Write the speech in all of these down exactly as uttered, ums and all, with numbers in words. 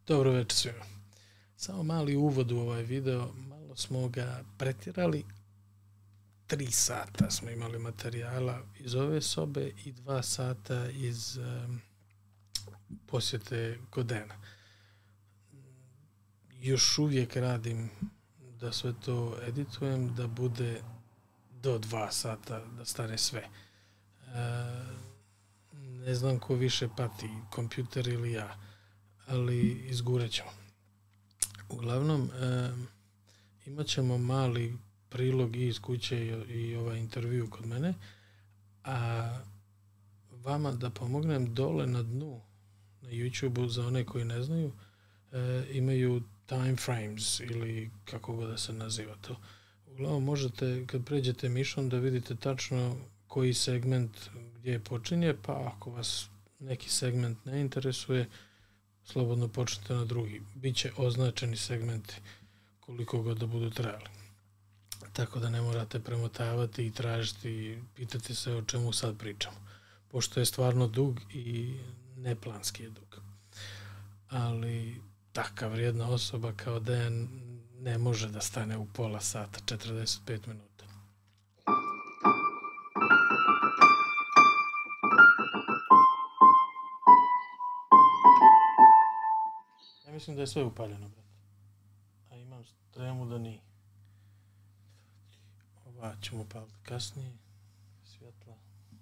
Dobro večer svima. Samo mali uvod u ovaj video, malo smo ga pretjerali. Tri sata smo imali materijala iz ove sobe i dva sata iz um, posjete kod Dejana. Još uvijek radim da sve to editujem, da bude do dva sata, da stane sve. Uh, ne znam ko više pati, kompjuter ili ja, ali izgurat ćemo. Uglavnom, uh, imat ćemo mali prilog i iz kuće i, i ovaj intervju kod mene, a vama da pomognem dole na dnu na YouTube-u, za one koji ne znaju, e, imaju time frames ili kako god da se naziva to. Uglavnom možete, kad pređete mišom, da vidite tačno koji segment gdje počinje, pa ako vas neki segment ne interesuje, slobodno počnete na drugi. Biće označeni segmenti koliko god da budu trajali. Tako da ne morate premotavati i tražiti i pitati se o čemu sad pričamo. Pošto je stvarno dug i neplanski je dug. Ali takav vrijedna osoba kao Dejan ne može da stane u pola sata, četrdeset pet minuta. Ja mislim da je sve upaljeno, brate. A imam tremu da nije. Ova ćemo upaliti kasnije. Svjetla.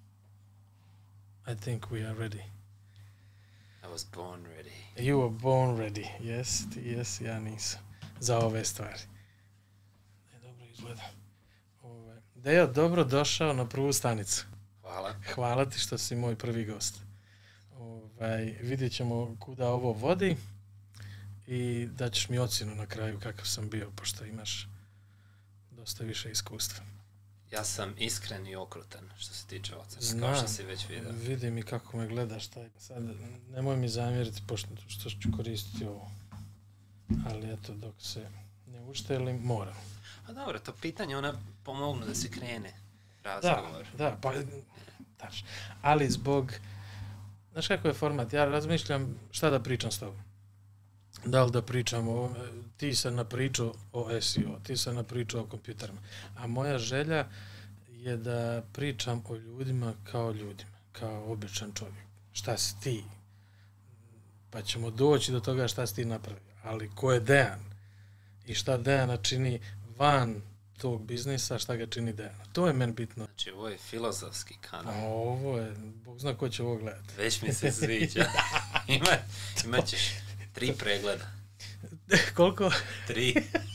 I think we are ready. I was born ready. You were born ready. Yes, ti yes, ja nisam. Za ove stvari. Ne, dobro izgleda. Ove. Dejo, dobro došao na prvu stanicu. Hvala. Hvala ti što si moj prvi gost. Ove, vidjet ćemo kuda ovo vodi i daćeš mi ocjenu na kraju kakav sam bio, pošto imaš dosta više iskustva. Ja sam iskren i okrutan što se tiče ocena, Znam, kao što si već vidio. Vidim i kako me gledaš. Taj. Sad, nemoj mi zamjeriti pošto što ću koristiti ovo. Ali eto, dok se ne uštelim, moram. A dobro, to pitanje ona pomognu da se krene razgovor. Da, da, pa, daš. Ali zbog, znaš kako je format, ja razmišljam šta da pričam s tobom. Da li da pričam o, ti se napričao o S E O, ti se napričao o kompjuterima. A moja želja je da pričam o ljudima kao ljudima, kao običan čovjek. Šta si ti? Pa ćemo doći do toga šta si ti napravio. Ali ko je Dejan? I šta Dejana čini van tog biznisa, šta ga čini Dejana? To je meni bitno. Znači, ovo je filozofski kanal. A ovo je, Bog zna ko će ovo gledati. Već mi se sviđa. Ima, imat ćeš tri pregleda. Koliko? Tri.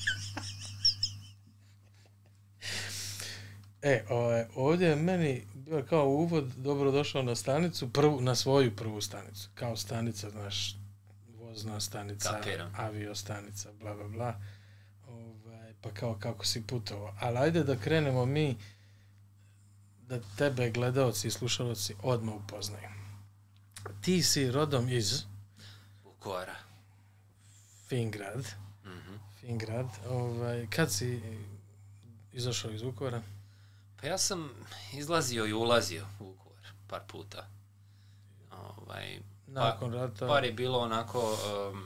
E, o, ovdje je meni bio kao uvod, dobro došao na stanicu, prvu, na svoju prvu stanicu. Kao stanica, znaš, vozna stanica, Kapiram. aviostanica, bla, bla, bla. Ovaj, pa kao kako si putovao. Ali ajde da krenemo mi, da tebe gledaoci i slušalci odmah upoznaju. Ti si rodom iz Vukovara. Fingrad. Mm-hmm. Fingrad. Ovaj, kad si izašao iz Vukovara? Pa ja sam izlazio i ulazio u Vukovar par puta. Ovaj, Nakon pa, rata? Par je bilo onako um,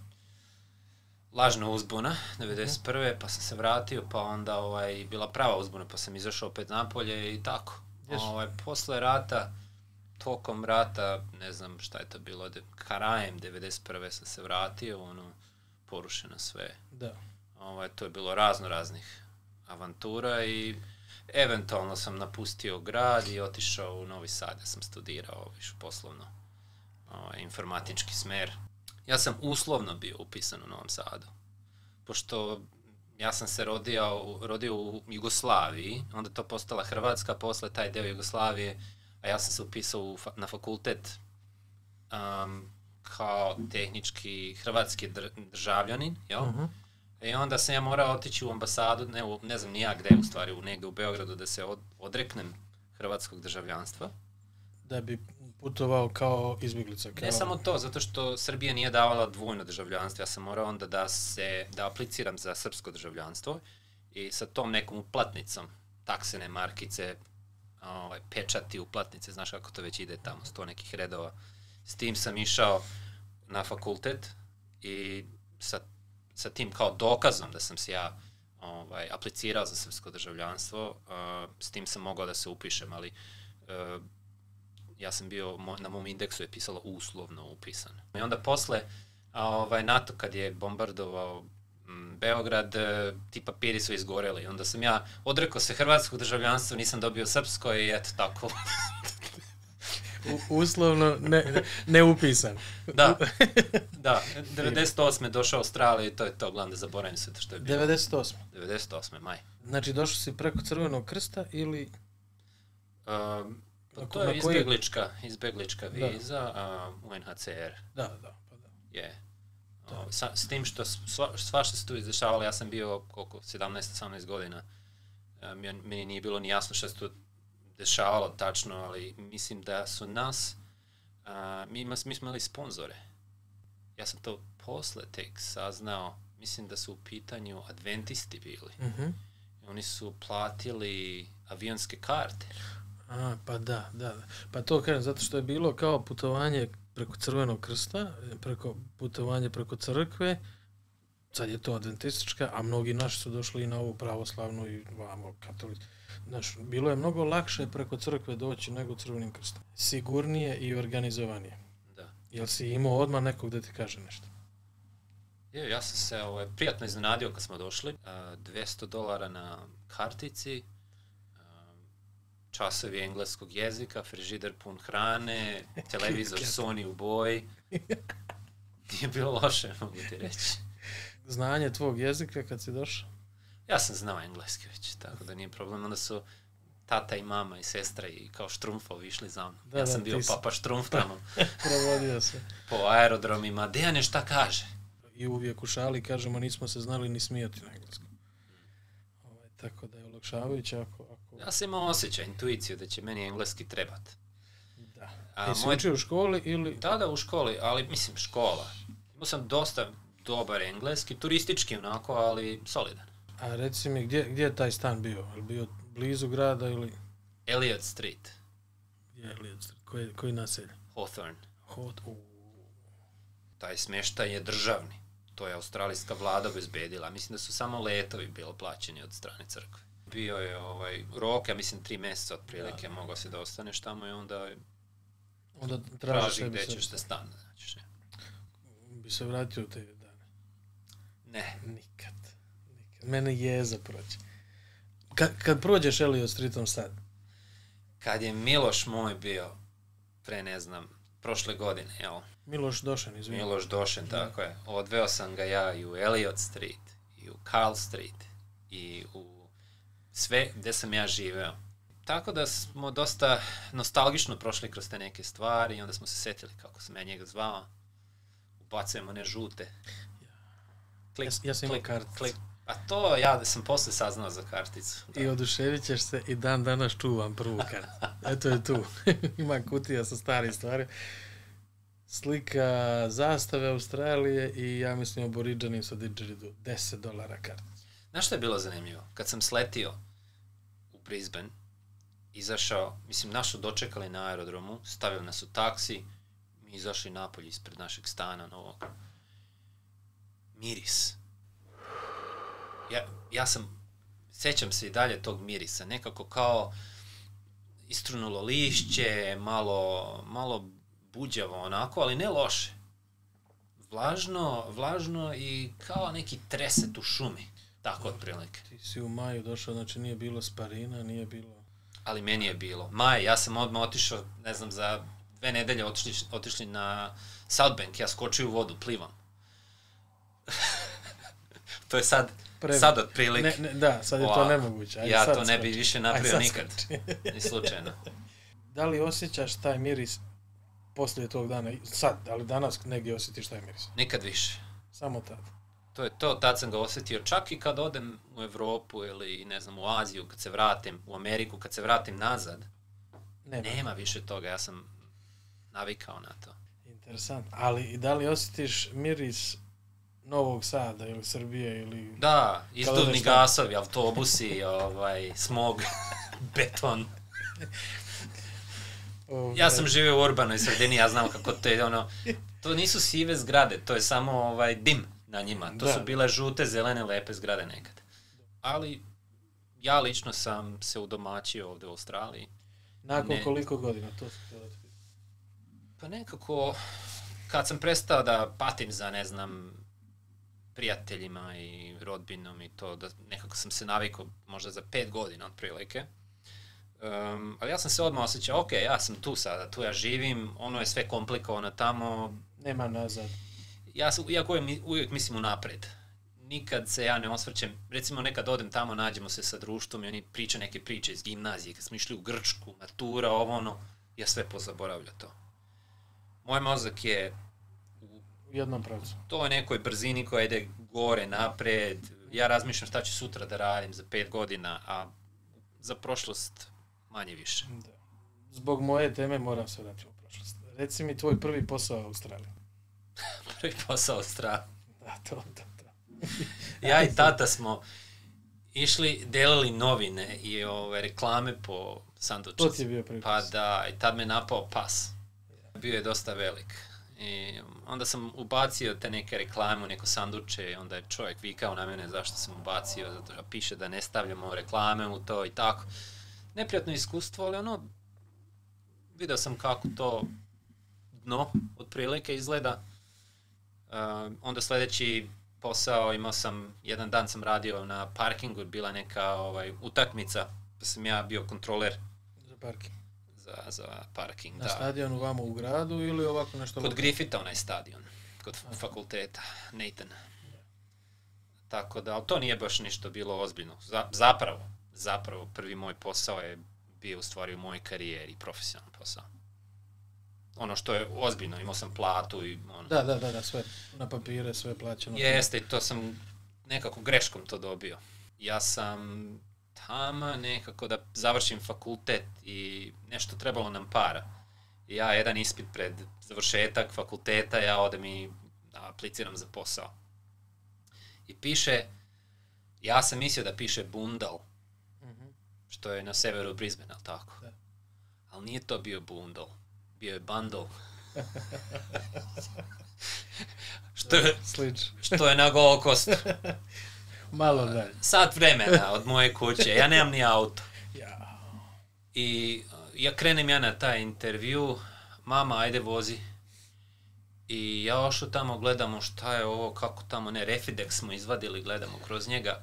lažna uzbuna, devedeset prve Uh-huh. pa sam se vratio, pa onda ovaj, bila prava uzbuna, pa sam izašao opet napolje i tako. Yes. Ovaj, posle rata, tokom rata, ne znam šta je to bilo, de, karajem devedeset prve sam se vratio, ono, porušeno sve. Da. Ovaj, to je bilo razno raznih avantura i eventualno sam napustio grad i otišao u Novi Sad, ja sam studirao više poslovno ovaj, informatički smer. Ja sam uslovno bio upisan u Novom Sadu, pošto ja sam se rodio, rodio u Jugoslaviji, onda to postala Hrvatska, posle taj deo Jugoslavije, a ja sam se upisao u, na fakultet um, kao tehnički hrvatski državljanin, jel? Uh-huh. I onda sam ja morao otići u ambasadu, ne, u, ne znam ni ja gde, u stvari, u negdje u Beogradu, da se od, odreknem hrvatskog državljanstva. Da bi putovao kao izbjeglica? Kao... Ne samo to, zato što Srbija nije davala dvojno državljanstvo. Ja sam morao onda da se da apliciram za srpsko državljanstvo i sa tom nekom uplatnicom, taksene markice, ovaj, pečati uplatnice, znaš kako to već ide tamo, sto nekih redova. S tim sam išao na fakultet i sa, sa tim kao dokazom da sam se ja ovaj, aplicirao za srpsko državljanstvo, uh, s tim sam mogao da se upišem, ali uh, ja sam bio, na mom indeksu je pisalo uslovno upisan. I onda posle, a, ovaj, NATO kad je bombardovao m, Beograd, ti papiri su izgoreli. Onda sam ja odrekao se hrvatskog državljanstva, nisam dobio srpsko i eto tako. U, uslovno ne, ne upisan. Da, da. devedeset osme došao u Australiju i to je to, gledam da zaboravim sve to što je bilo. devedeset osme devedeset osme maj. Znači došao si preko Crvenog krsta ili... Um, pa to je izbeglička, izbeglička viza, uh, U N H C R. Da, da, pa da. Je. Uh, sa, s tim što sva, svašta se tu izdešavalo, ja sam bio koliko, sedamnaest osamnaest godina. Uh, meni nije bilo ni jasno što se tu dešavalo tačno, ali mislim da su nas, uh, mi, mi smo imali sponzore. Ja sam to posle tek saznao, mislim da su u pitanju adventisti bili. Mhm. Oni su platili avionske karte. A, pa da, da. Pa to kažem, zato što je bilo kao putovanje preko Crvenog krsta, preko putovanje preko crkve, sad je to adventistička, a mnogi naši su došli i na ovu pravoslavnu i vamo katoličku. Znaš, bilo je mnogo lakše preko crkve doći nego Crvenim krstom. Sigurnije i organizovanije. Da. Jel si imao odmah nekog da ti kaže nešto? Je, ja sam se ovaj, prijatno iznenadio kad smo došli. Uh, dvesta dolara na kartici, uh, časovi engleskog jezika, frižider pun hrane, televizor Sony u boji. Nije bilo loše, mogu ti reći. Znanje tvog jezika kad si došao? Ja sam znao engleski već, tako da nije problem. Onda su tata i mama i sestra i kao Štrumfovi išli za mnom. Da, ja sam da, bio si... papa Štrumf tamo. Provodio se. Po aerodromima. Dejane, šta kaže? I uvijek u šali kažemo nismo se znali ni smijati na engleskom. Ovaj, tako da je olakšavajuće ako, ako... Ja sam imao osjećaj, intuiciju da će meni engleski trebati. Da. A, I si moj... učio u školi ili... Da, da, u školi, ali mislim škola. Imao sam dosta dobar engleski, turistički onako, ali solidan. A reci mi, gdje, gdje je taj stan bio? Je li bio blizu grada ili... Elliot Street. Gdje je Elliot Street? Koji, koji naselje? Hawthorne. Hot, u... Taj smještaj je državni. To je australijska vlada obezbedila. Mislim da su samo letovi bilo plaćeni od strane crkve. Bio je ovaj, rok, ja mislim tri mjeseca otprilike, mogao se da ostaneš tamo i onda, onda traži gdje ćeš se stan. Znači, bi se vratio u te dane? Ne. Nikad. Nikad. Mene jeza proći. Ka, kad prođeš Elliot Streetom sad? Kad je Miloš moj bio, pre ne znam, prošle godine, jel? Miloš Došen, izvini. Miloš Došen, tako je. Odveo sam ga ja i u Elliot Street, i u Carl Street, i u sve gde sam ja živeo. Tako da smo dosta nostalgično prošli kroz te neke stvari i onda smo se setili kako sam ja njega zvao. Ubacujemo one žute. Klik, ja, ja sam imao karticu. Klik. A to ja da sam posle saznao za karticu. Da. I oduševit ćeš se i dan danas čuvam prvu karticu. Eto je tu. Ima kutija sa starim stvari. Slika zastave Australije i ja mislim aboriđanim sa didžeridu. deset dolara kartica. Znaš što je bilo zanimljivo? Kad sam sletio u Brisbane, izašao, mislim, našu dočekali na aerodromu, stavili nas u taksi, mi izašli napolje ispred našeg stana novog. Miris. Ja, ja sam, sećam se i dalje tog mirisa, nekako kao istrunulo lišće, malo, malo buđavo onako, ali ne loše. Vlažno, vlažno i kao neki treset u šumi, tako otprilike. Ti si u maju došao, znači nije bilo sparina, nije bilo... Ali meni je bilo. Maj, ja sam odmah otišao, ne znam, za dve nedelje otišli, otišli na Southbank, ja skočio u vodu, plivam. To je sad, Pre... sad otprilike. Ne, ne, da, sad je wow. To nemoguće. Ajde, ja sad to ne bi više napravio nikad. Ni slučajno. Da li osjećaš taj miris poslije tog dana? Sad, ali danas negdje osjetiš taj miris? Nikad više. Samo tad? To je to, tad sam ga osjetio. Čak i kad odem u Evropu ili, ne znam, u Aziju, kad se vratim, u Ameriku, kad se vratim nazad, nema, nema više toga. Ja sam navikao na to. Interesant. Ali i da li osjetiš miris Novog Sada ili Srbije ili... Da, izduvni gasovi, autobusi, ovaj, smog, beton. Ove... Ja sam živio u urbanoj sredini, ja znam kako to je, ono, to nisu sive zgrade, to je samo ovaj dim na njima. To da. su bile žute, zelene, lepe zgrade nekad. Ali ja lično sam se udomaćio ovdje u Australiji. Nakon ne... koliko godina to se htjela? Pa nekako, kad sam prestao da patim za, ne znam, prijateljima i rodbinom i to, da nekako sam se navikao možda za pet godina otprilike. Um, ali ja sam se odmah osjećao, ok, ja sam tu sada, tu ja živim, ono je sve komplikovano tamo. Nema nazad. Ja sam, iako uvijek, uvijek mislim unapred. Nikad se ja ne osvrćem, recimo nekad odem tamo, nađemo se sa društvom i oni pričaju neke priče iz gimnazije, kad smo išli u Grčku, matura, ovo ono, ja sve pozaboravljam to. Moj mozak je u jednom pravcu. To je nekoj brzini koja ide gore, napred. Ja razmišljam šta ću sutra da radim za pet godina, a za prošlost manje više. Da. Zbog moje teme moram se vratiti u prošlost. Reci mi tvoj prvi posao u Australiji. Prvi posao u Australiji? Da, to, to, to. Ja i tata smo išli, delili novine i ove reklame po sandučici. To ti je bio prvi Pa da, i tad me napao pas. Bio je dosta velik. I onda sam ubacio te neke reklame u neko sanduče i onda je čovjek vikao na mene zašto sam ubacio, zato što piše da ne stavljamo reklame u to i tako. Neprijatno iskustvo, ali ono, vidio sam kako to dno otprilike izgleda. Uh, onda sljedeći posao imao sam, jedan dan sam radio na parkingu, bila neka ovaj, utakmica, pa sam ja bio kontroler. Za parking. Za, za parking, na da. stadionu vamo u gradu ili ovako nešto? Kod lokal? Griffitha onaj stadion, kod Aha. fakulteta, Nathan. Ja. Tako da, ali to nije baš ništa bilo ozbiljno. Za, zapravo, zapravo, prvi moj posao je bio u stvari u mojoj karijeri, profesionalni posao. Ono što je ozbiljno, imao sam platu i ono. Da, da, da, da, sve na papire, sve plaćeno. Jeste, to sam nekako greškom to dobio. Ja sam tamo nekako da završim fakultet i nešto trebalo nam para. I ja jedan ispit pred završetak fakulteta, ja odem i apliciram za posao. I piše, ja sam mislio da piše Bundall, mm-hmm. što je na severu Brisbane, ali tako? Da. Ali nije to bio Bundall, bio je Bundle. što, je, što je na Gold Coastu. Malo da. Sat vremena od moje kuće, ja nemam ni auto. Ja. I ja krenem ja na taj intervju, mama, ajde vozi. I ja ošao tamo, gledamo šta je ovo, kako tamo, ne, Refidex smo izvadili, gledamo kroz njega.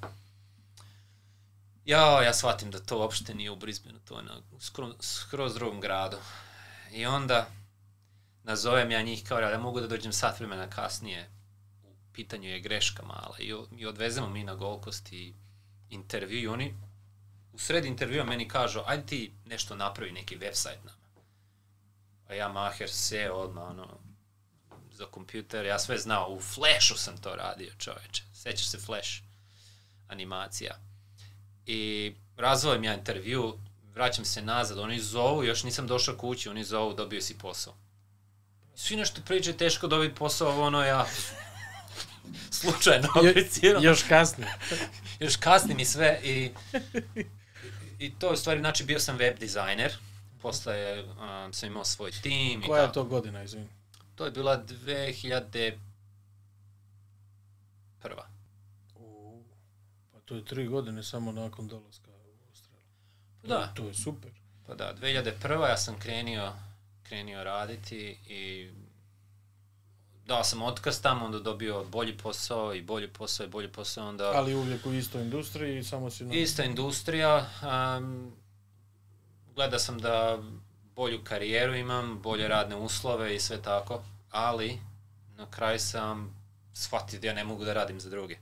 Ja, ja shvatim da to uopšte nije u Brisbaneu, to je na skroz, skroz drugom gradu. I onda nazovem ja njih kao, ja mogu da dođem sat vremena kasnije. Pitanju je greška mala i, i odvezemo mi na Gold Coast i intervju i oni u sred intervjua meni kažu ajde ti nešto napravi, neki website nama. A ja maher se odmah ono, za kompjuter, ja sve znao, u Flashu sam to radio, čoveče, sećaš se Flash animacija. I razvojem ja intervju, vraćam se nazad, oni zovu, još nisam došao kući, oni zovu, dobio si posao. Svi nešto priče, teško dobiti posao, ono ja... slučajno aplicirao. Još kasnije. Još kasnije mi sve i, i to u stvari, znači bio sam web dizajner, posle um, sam imao svoj tim. Koja i je to godina, izvini? To je bila dve hiljade prva. U, pa to je tri godine samo nakon dolaska u Australiju. Da. To je super. Pa da, dve hiljade prva ja sam krenio, krenio raditi i dao sam otkaz tamo, onda dobio bolji posao i bolji posao i bolji posao. Onda... Ali uvijek u istoj industriji, samo si... Na... Ista industrija. Um, gleda sam da bolju karijeru imam, bolje radne uslove i sve tako, ali na kraju sam shvatio da ja ne mogu da radim za druge.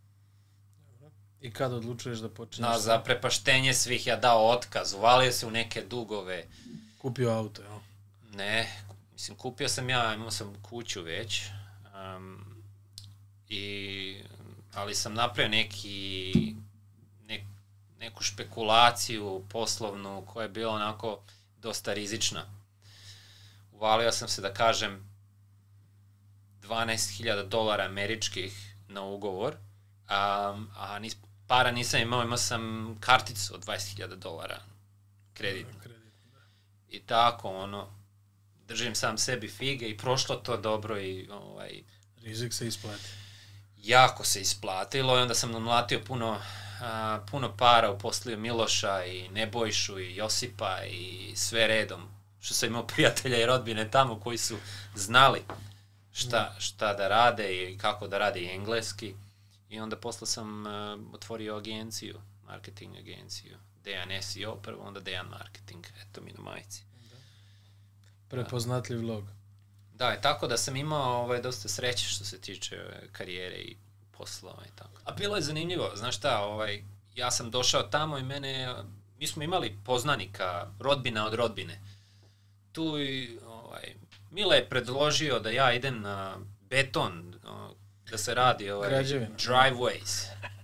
I kada odlučuješ da počneš? Na zaprepaštenje svih ja dao otkaz, uvalio se u neke dugove. Kupio auto, jel? Ne, mislim, kupio sam ja, imao sam kuću već, um, i, ali sam napravio neki, ne, neku špekulaciju poslovnu koja je bila onako dosta rizična. Uvalio sam se, da kažem, dvanaest hiljada dolara američkih na ugovor, a, a nis, para nisam imao, imao sam karticu od dvadeset hiljada dolara kreditnu. i tako, ono, držim sam sebi fige i prošlo to dobro i ovaj... Rizik se isplati. Jako se isplatilo i onda sam namlatio puno, a, puno para, uposlio Miloša i Nebojšu i Josipa i sve redom. Što sam imao prijatelja i rodbine tamo koji su znali šta, šta da rade i kako da rade i engleski. I onda posle sam uh, otvorio agenciju, marketing agenciju. Dejan S E O prvo, onda Dejan Marketing. Eto mi na majici. Prepoznatljiv logo. Da, i tako da sam imao ovaj, dosta sreće što se tiče karijere i poslova i tako. A bilo je zanimljivo, znaš šta, ovaj, ja sam došao tamo i mene, mi smo imali poznanika, rodbina od rodbine. Tu i, ovaj, Mile je predložio da ja idem na beton, da se radi ovaj, driveways.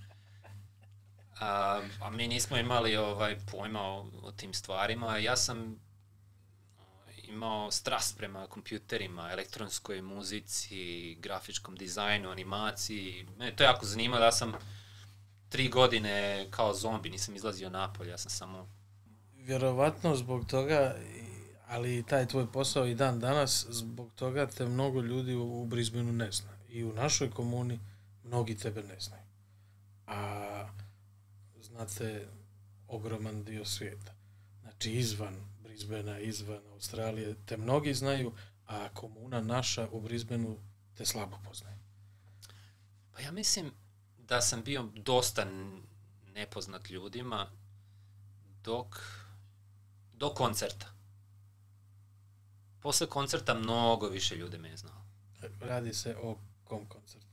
A, a mi nismo imali ovaj, pojma o, o tim stvarima. Ja sam imao strast prema kompjuterima, elektronskoj muzici, grafičkom dizajnu, animaciji. Mene to je jako zanimalo da sam tri godine kao zombi, nisam izlazio napolje, ja sam samo... Vjerovatno zbog toga, ali taj tvoj posao i dan danas, zbog toga te mnogo ljudi u Brisbaneu ne zna. I u našoj komuni mnogi tebe ne znaju. A znate ogroman dio svijeta. Znači izvan Brisbanea, izvan Australije, te mnogi znaju, a komuna naša u Brisbaneu te slabo poznaje. Pa ja mislim da sam bio dosta nepoznat ljudima dok do koncerta. Posle koncerta mnogo više ljude me je znao. Radi se o kom koncertu?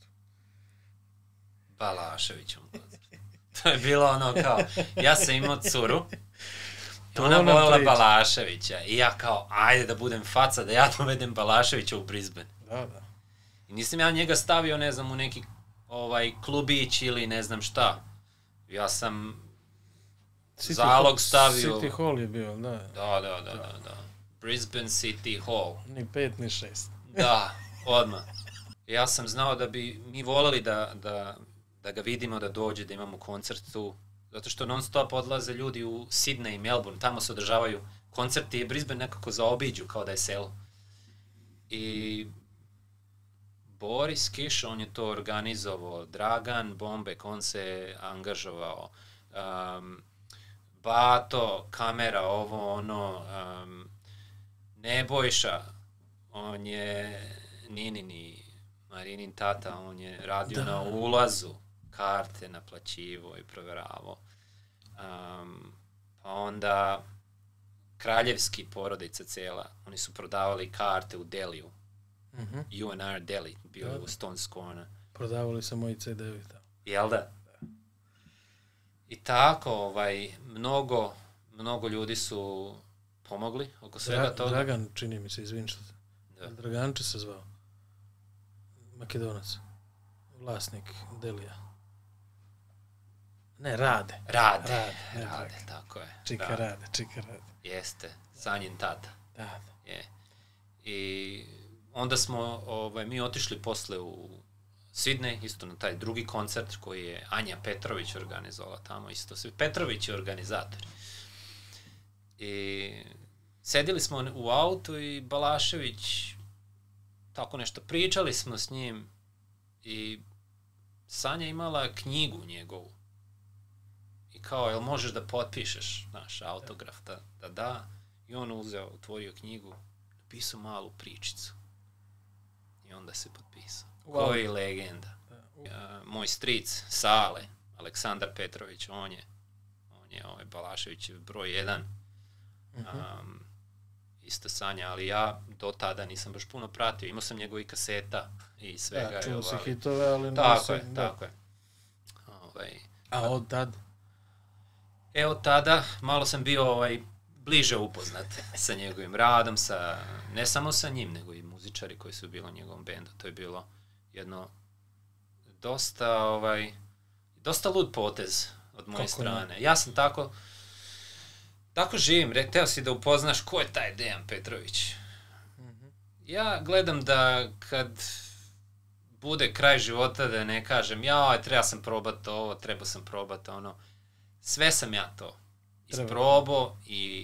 Balaševićom koncertu. To je bilo ono kao, ja sam imao curu, ona voljela Balaševića i ja kao, ajde da budem faca, da ja dovedem Balaševića u Brisbane. Da, da. I nisam ja njega stavio, ne znam, u neki ovaj, klubić ili ne znam šta. Ja sam City zalog Hall, stavio... City Hall je bio, da. Da, da, da, da, da. Brisbane City Hall. Ni pet, ni šest. Da, odmah. Ja sam znao da bi mi voleli da, da, da ga vidimo, da dođe, da imamo koncert tu. Zato što non stop odlaze ljudi u Sydney i Melbourne, tamo se održavaju koncerti i Brisbane nekako zaobiđu kao da je selo. I Boris Kiš, on je to organizovao, Dragan Bombek, on se angažovao, um, Bato, kamera, ovo, ono, um, Nebojša, on je Ninini, Marinin tata, on je radio da. Na ulazu, karte naplaćivo i proveravao. Um, pa onda kraljevski porodica cela, oni su prodavali karte u Deliju. Mm-hmm. U N R Delhi, bio je u Stone's Corner. Prodavali se moji ce de ovi tamo. Jel da? Da. I tako, ovaj, mnogo, mnogo ljudi su pomogli oko svega Dra- toga. Dragan, čini mi se, izvin što te. Da. Draganče se zvao. Makedonac. Vlasnik Delija. Ne, Rade. Rade, Rade, ne, rade tako je. Čika rade. rade, čika Rade. Jeste, Sanjin tata. Da, da. Je. I onda smo, ovaj, mi otišli posle u Sydney, isto na taj drugi koncert koji je Anja Petrović organizovala tamo, isto se. Petrović je organizator. I sedili smo u autu i Balašević, tako nešto, pričali smo s njim i Sanja imala knjigu njegovu. I kao, jel možeš da potpišeš naš autograf, da, da da. I on uzeo, otvorio knjigu, napisao malu pričicu. I onda se potpisao. Wow. Koji legenda. Uh, moj stric, Sale, Aleksandar Petrović, on je, on je ovaj Balaševićev broj jedan. Uh-huh. Um, isto Sanja, ali ja do tada nisam baš puno pratio. Imao sam njegovih kaseta i svega. Da, čuo si hitove, ali... Tako je, da. tako je. Ovaj, A od tad? E, od tada malo sam bio ovaj, bliže upoznat sa njegovim radom, sa, ne samo sa njim, nego i muzičari koji su bili u njegovom bendu. To je bilo jedno dosta, ovaj, dosta lud potez od moje Kako strane. Ne? Ja sam tako, tako živim, hteo si da upoznaš ko je taj Dejan Petrović. Mm-hmm. Ja gledam da kad bude kraj života da ne kažem, ja, treba sam probati ovo, treba sam probati ono, sve sam ja to isprobao i,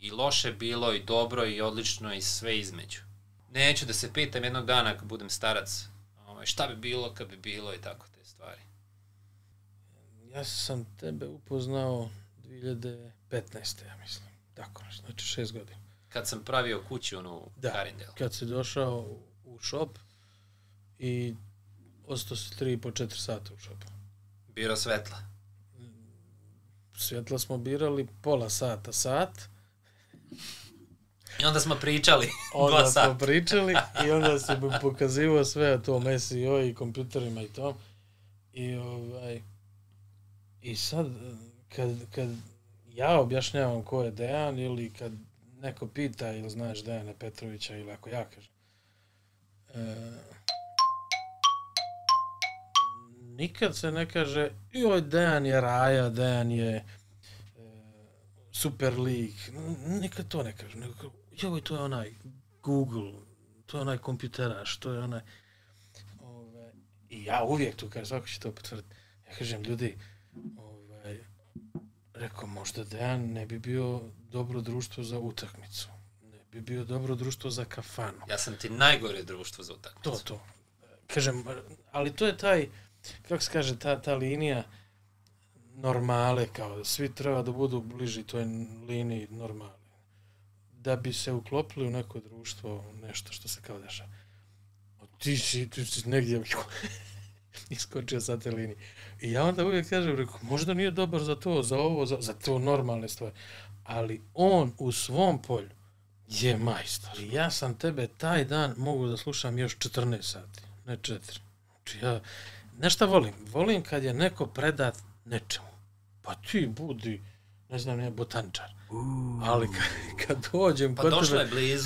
i loše bilo, i dobro, i odlično, i sve između. Neću da se pitam jednog dana kad budem starac, ovaj, šta bi bilo kad bi bilo i tako te stvari. Ja sam tebe upoznao dvije hiljade petnaeste. ja mislim. Tako nešto, znači šest godina. Kad sam pravio kuću onu da, Karindel. Kad si došao u shop i ostao si tri i po četiri sata u shopu. Biro svetla. Svjetla smo birali pola sata, sat. I onda smo pričali onda dva sata. Onda smo pričali i onda si pokazivao sve o tom S E O i kompjuterima i tom. I, ovaj, i sad, kad, kad ja objašnjavam ko je Dejan ili kad neko pita ili znaš Dejana Petrovića ili ako ja kažem, e, nikad se ne kaže joj, Dejan je raja, Dejan je e, super lik. Nikad to ne kaže. Nego, joj, to je onaj Google, to je onaj kompjuteraš, to je onaj... Ove, I ja uvijek tu kažem, svako će to potvrditi. Ja kažem, ljudi, ovaj, rekao, možda Dejan ne bi bio dobro društvo za utakmicu. Ne bi bio dobro društvo za kafanu. Ja sam ti najgore društvo za utakmicu. To, to. Kažem, ali to je taj, kako se kaže, ta, ta linija normale, kao da svi treba da budu bliži toj liniji normale. Da bi se uklopili u neko društvo, nešto što se kao dešava. Ti si, ti si negdje iskočio sa te linije. I ja onda uvijek kažem, rekao, možda nije dobar za to, za ovo, za, za to normalne stvari. Ali on u svom polju je majstor. I ja sam tebe taj dan mogu da slušam još četrnaest sati, ne četiri. Znači ja, nešto volim? Volim kad je neko predat nečemu. Pa ti budi, ne znam, ne, botaničar. Uh. Ali kad, kad dođem... Pa došlo je blizu.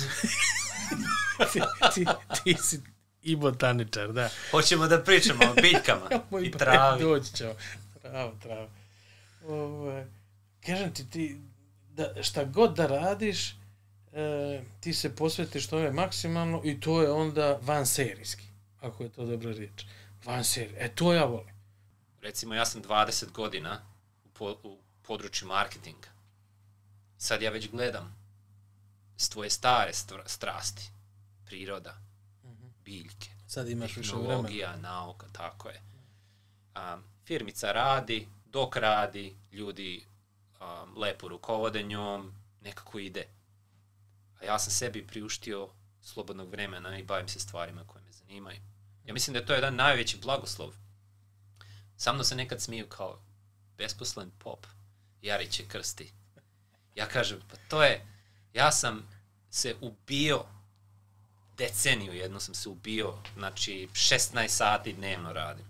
ti, ti, ti si i botaničar, da. Hoćemo da pričamo o biljkama i travi. Doći ćemo. Trava, trava. Ovo, kažem ti, ti da, šta god da radiš, e, ti se posvetiš tome maksimalno i to je onda vanserijski, ako je to dobra riječ. Vanserij. E, to ja volim. Recimo, ja sam dvadeset godina u, po, u području marketinga. Sad ja već gledam s tvoje stare strasti, priroda, uh-huh. biljke, sad imaš tehnologija, nauka, tako je. Um, firmica radi, dok radi, ljudi um, lepo rukovode njom, nekako ide. A ja sam sebi priuštio slobodnog vremena i bavim se stvarima koje me zanimaju. Ja mislim da je to jedan najveći blagoslov. Sa mnom se nekad smiju kao besposlen pop, Jarić je krsti. Ja kažem, pa to je, ja sam se ubio, deceniju jednu sam se ubio, znači šesnaest sati dnevno radim.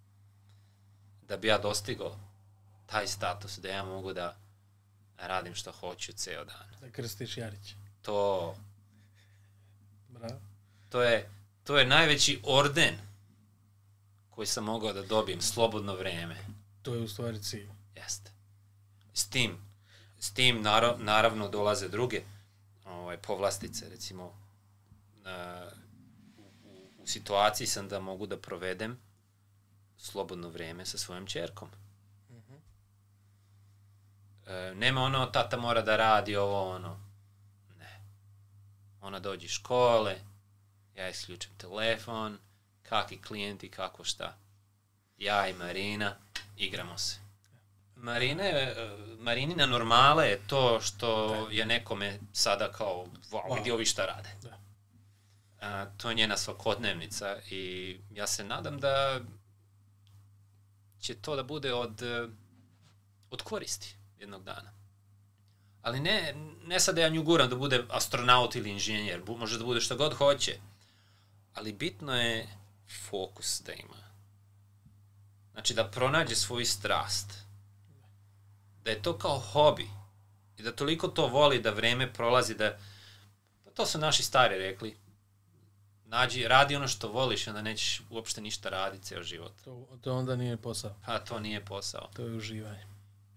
Da bi ja dostigao taj status, da ja mogu da radim što hoću ceo dan. Da krstiš Jarić. To, bravo. To je, to je najveći orden koji sam mogao da dobijem, slobodno vreme. To je u stvari cilj. Jeste. S tim, s tim narav, naravno dolaze druge ovaj, povlastice, recimo na, u, u, u situaciji sam da mogu da provedem slobodno vreme sa svojom ćerkom. Uh-huh. E, nema ono, tata mora da radi ovo, ono. Ne. Ona dođe iz škole, ja isključim telefon, kakvi klijenti, kako šta. Ja i Marina igramo se. Marine, Marinina normala je to što da. Je nekome sada kao, wow, vidi ovi šta rade. Da. A, to je njena svakodnevnica i ja se nadam da će to da bude od, od koristi jednog dana. Ali ne, ne sad da ja nju guram da bude astronaut ili inženjer, može da bude šta god hoće, ali bitno je fokus da ima. Znači da pronađe svoju strast. Da je to kao hobi. I da toliko to voli da vreme prolazi, da... To su naši stari rekli. Nađi, radi ono što voliš, onda nećeš uopšte ništa raditi ceo život. To, to onda nije posao. Pa to nije posao. To je uživanje.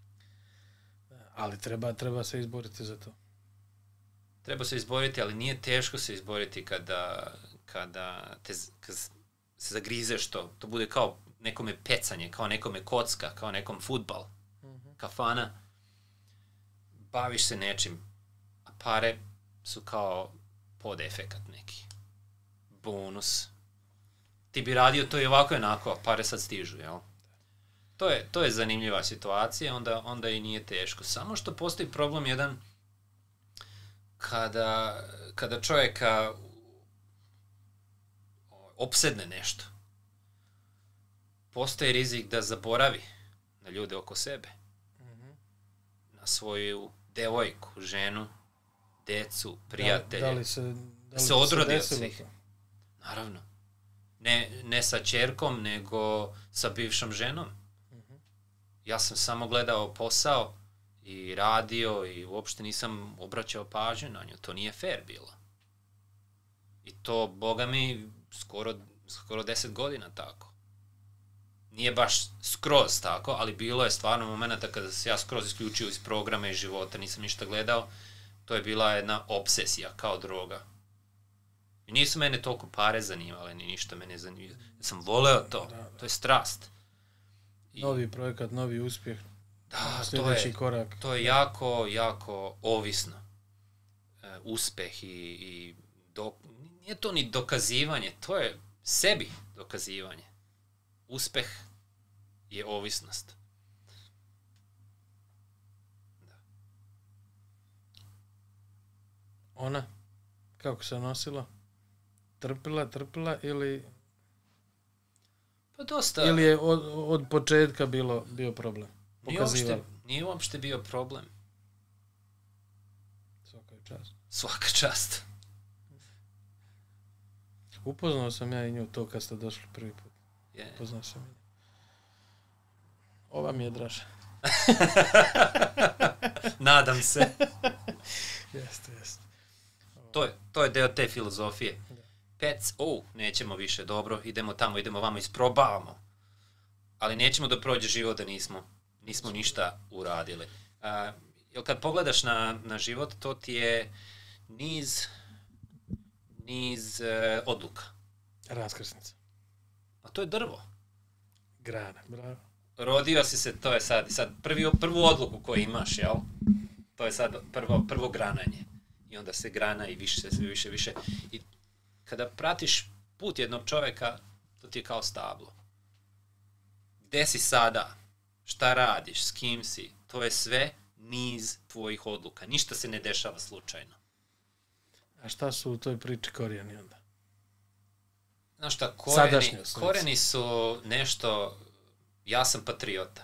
Ali treba, treba se izboriti za to. Treba se izboriti, ali nije teško se izboriti kada, kada, te, kada se zagrizeš to. To bude kao nekome pecanje, kao nekome kocka, kao nekom fudbal, uh-huh. kafana. Baviš se nečim, a pare su kao podefekat neki. Bonus. Ti bi radio to i ovako i onako, a pare sad stižu, jel? To je, to je zanimljiva situacija, onda, onda i nije teško. Samo što postoji problem jedan kada, kada čovjeka opsedne nešto. Postoji rizik da zaboravi na ljude oko sebe. Mm-hmm. Na svoju devojku, ženu, decu, prijatelje. Da, da li se, da li se odrodi od se svih. Naravno. Ne, ne sa ćerkom, nego sa bivšom ženom. Mm-hmm. Ja sam samo gledao posao i radio i uopšte nisam obraćao pažnju na nju. To nije fair bilo. I to, boga mi, skoro, skoro deset godina tako. Nije baš skroz tako, ali bilo je stvarno momenta kada se ja skroz isključio iz programa i života, nisam ništa gledao. To je bila jedna obsesija, kao droga. I nisu mene toliko pare zanimale, ni ništa mene zanimalo. Ja sam voleo to, da, da. To je strast. I, novi projekat, novi uspjeh, da, sljedeći to je, korak. To je jako, jako ovisno. E, uspeh i, i do, nije to ni dokazivanje, to je sebi dokazivanje. Uspeh je ovisnost. Da. Ona, kako se nosila? Trpila, trpila ili... Pa dosta... Ili je od, od početka bilo, bio problem? Nije uopšte, nije uopšte bio problem. Svaka čast. Svaka čast. Upoznao sam ja i nju to kad ste došli prvi put. Yeah. Upoznao sam i nju. Ova mi je draža. Nadam se. Jeste, jeste. To je, to je deo te filozofije. Pets, oh, nećemo više, dobro, idemo tamo, idemo vamo, isprobavamo. Ali nećemo da prođe život da nismo, nismo ništa uradili. Uh, jer kad pogledaš na, na život, to ti je niz, niz uh, odluka. Raskrsnica. A to je drvo. Grana, bravo. Rodio si se, to je sad, sad prvi, prvu odluku koju imaš, jel? To je sad prvo, prvo grananje. I onda se grana i više, sve više, više. I kada pratiš put jednog čovjeka, to ti je kao stablo. Gde si sada? Šta radiš? S kim si? To je sve niz tvojih odluka. Ništa se ne dešava slučajno. A šta su u toj priči korijeni onda? Znaš šta, korijeni, korijeni su nešto... Ja sam patriota.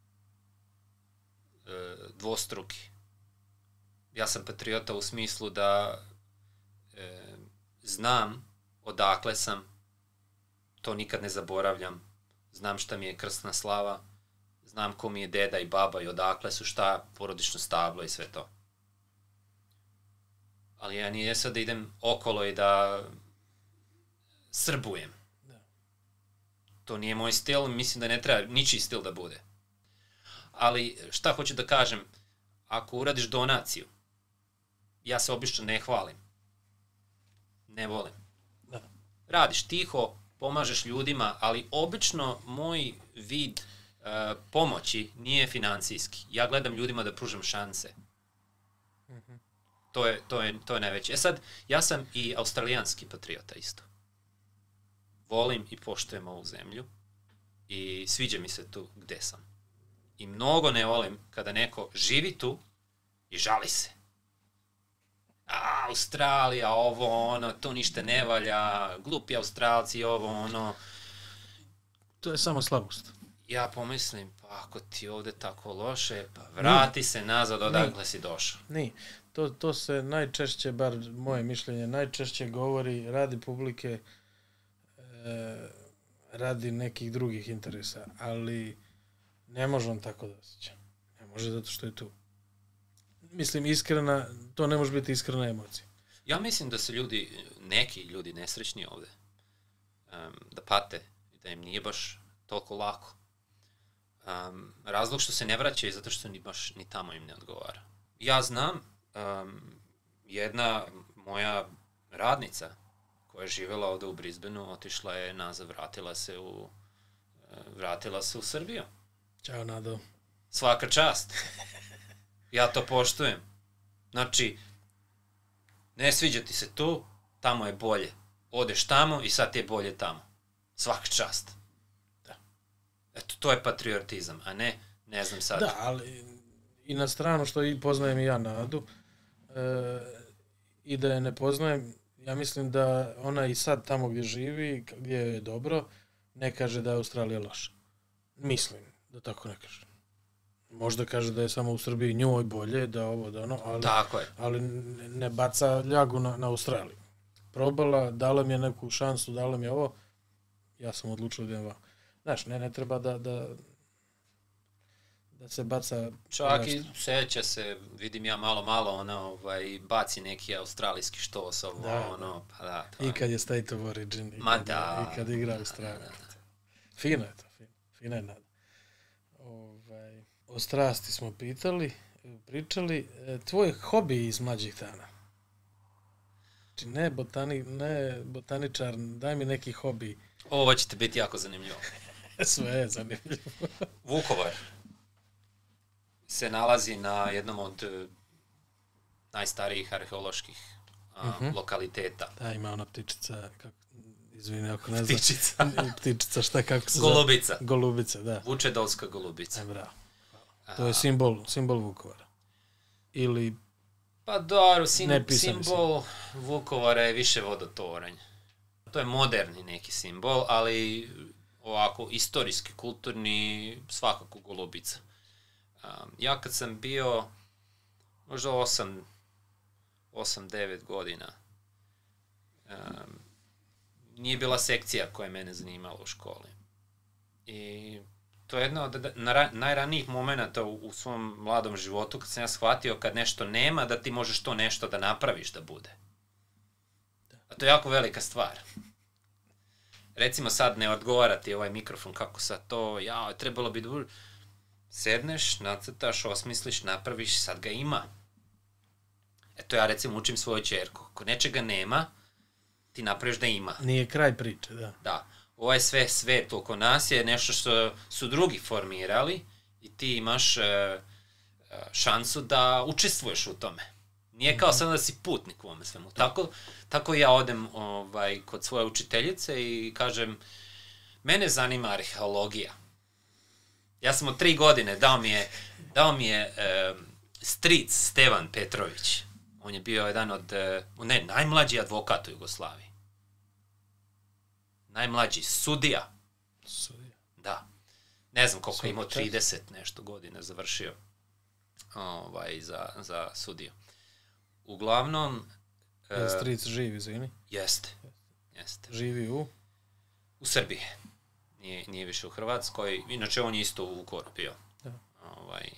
E, dvostruki. Ja sam patriota u smislu da e, znam odakle sam, to nikad ne zaboravljam, znam šta mi je krstna slava, znam ko mi je deda i baba i odakle su, šta porodično stablo i sve to. Ali ja nije sad da idem okolo i da srbujem. To nije moj stil, mislim da ne treba ničiji stil da bude. Ali šta hoću da kažem, ako uradiš donaciju, ja se obično ne hvalim. Ne volim. Da. Radiš tiho, pomažeš ljudima, ali obično moj vid uh, pomoći nije financijski. Ja gledam ljudima da pružam šanse. Mm-hmm. To je, to je, to je najveće. E sad, ja sam i australijanski patriota isto. Volim i poštujem ovu zemlju i sviđa mi se tu gde sam. I mnogo ne volim kada neko živi tu i žali se. A, Australija, ovo, ono, to ništa ne valja, glupi Australci, ovo, ono. To je samo slabost. Ja pomislim, pa ako ti ovde tako loše, pa vrati Ni. se nazad odakle si došao. Ni. To, to se najčešće, bar moje mišljenje, najčešće govori radi publike, e, radi nekih drugih interesa, ali ne može on tako da osjeća. Ne može zato što je tu. Mislim, iskrena, to ne može biti iskrena emocija. Ja mislim da su ljudi, neki ljudi nesrećni ovde. Um, da pate, da im nije baš toliko lako. Um, razlog što se ne vraćaju je zato što ni baš ni tamo im ne odgovara. Ja znam, um, jedna moja radnica koja je živjela ovde u Brisbaneu, otišla je nazad, vratila se u, vratila se u Srbiju. Ćao, Nado. Svaka čast. Ja to poštujem. Znači, Ne sviđa ti se tu, tamo je bolje. Odeš tamo i sad ti je bolje tamo. Svaka čast. Da. Eto, to je patriotizam, a ne, ne znam sad. Da, ali i na stranu što i poznajem i ja Nadu, e, i da je ne poznajem, ja mislim da ona i sad tamo gdje živi, gdje je dobro, ne kaže da je Australija loša. Mislim da tako ne kaže. Možda kaže da je samo u Srbiji njoj bolje, da ovo, da ono, ali, tako je. ali ne baca ljagu na, na Australiju. Probala, dala mi je neku šansu, dala mi je ovo, ja sam odlučio da idem van. Znaš, ne, ne treba da, da, da se baca... Čak i seća se, vidim ja malo, malo, ona ovaj, baci neki australijski štos, ovo, da, ono, pa da. I kad je State of Origin, i, Ma kad, da, i kad igra Australija. Fino je to, fino, fino je Nada. Ovaj, o strasti smo pitali, pričali. Tvoj hobi iz mlađih dana? Znači, ne, botani, ne botaničar, daj mi neki hobi. Ovo će ti biti jako zanimljivo. Sve je zanimljivo. Vukovar se nalazi na jednom od najstarijih arheoloških a, uh-huh. lokaliteta. Da, ima ona ptičica, kako, izvini ako ne znam. Ptičica. Ptičica, šta kako se Golubica. Zove? Golubica, da. Vučedolska golubica. E, bravo. To je simbol, simbol Vukovara. Ili... Pa dobro, sim, simbol Vukovara je više vodotoranj. To je moderni neki simbol, ali ovako istorijski, kulturni, svakako golubica. Um, ja kad sam bio možda osam, osam, devet godina, um, nije bila sekcija koja je mene zanimala u školi. I to je jedna od najranijih momenta u, u svom mladom životu kad sam ja shvatio kad nešto nema, da ti možeš to nešto da napraviš da bude. A to je jako velika stvar. Recimo sad ne odgovara ti ovaj mikrofon kako sad to, ja, trebalo bi da bude... Sedneš, nacrtaš, osmisliš, napraviš, sad ga ima. Eto ja recimo učim svoju ćerku. Ako nečega nema, ti napraviš da ima. Nije kraj priče, da. Da. Ovo je sve svet oko nas je nešto što su drugi formirali i ti imaš e, šansu da učestvuješ u tome. Nije kao samo da si putnik u ovome svemu. Tako, tako ja odem ovaj, kod svoje učiteljice i kažem, mene zanima arheologija. Ja sam od tri godine, dao mi je, dao mi je e, stric Stevan Petrović. On je bio jedan od, ne, najmlađi advokat u Jugoslaviji. Najmlađi, sudija. Sudija. Da. Ne znam koliko je imao, trideset nešto godina završio ovaj, za, za sudiju. Uglavnom... Je stric živi, izvini? Jeste. Jeste. Živi u? U Srbiji. Nije, nije više u Hrvatskoj. Inače, on je isto u Vukovaru bio. Da. Ovaj,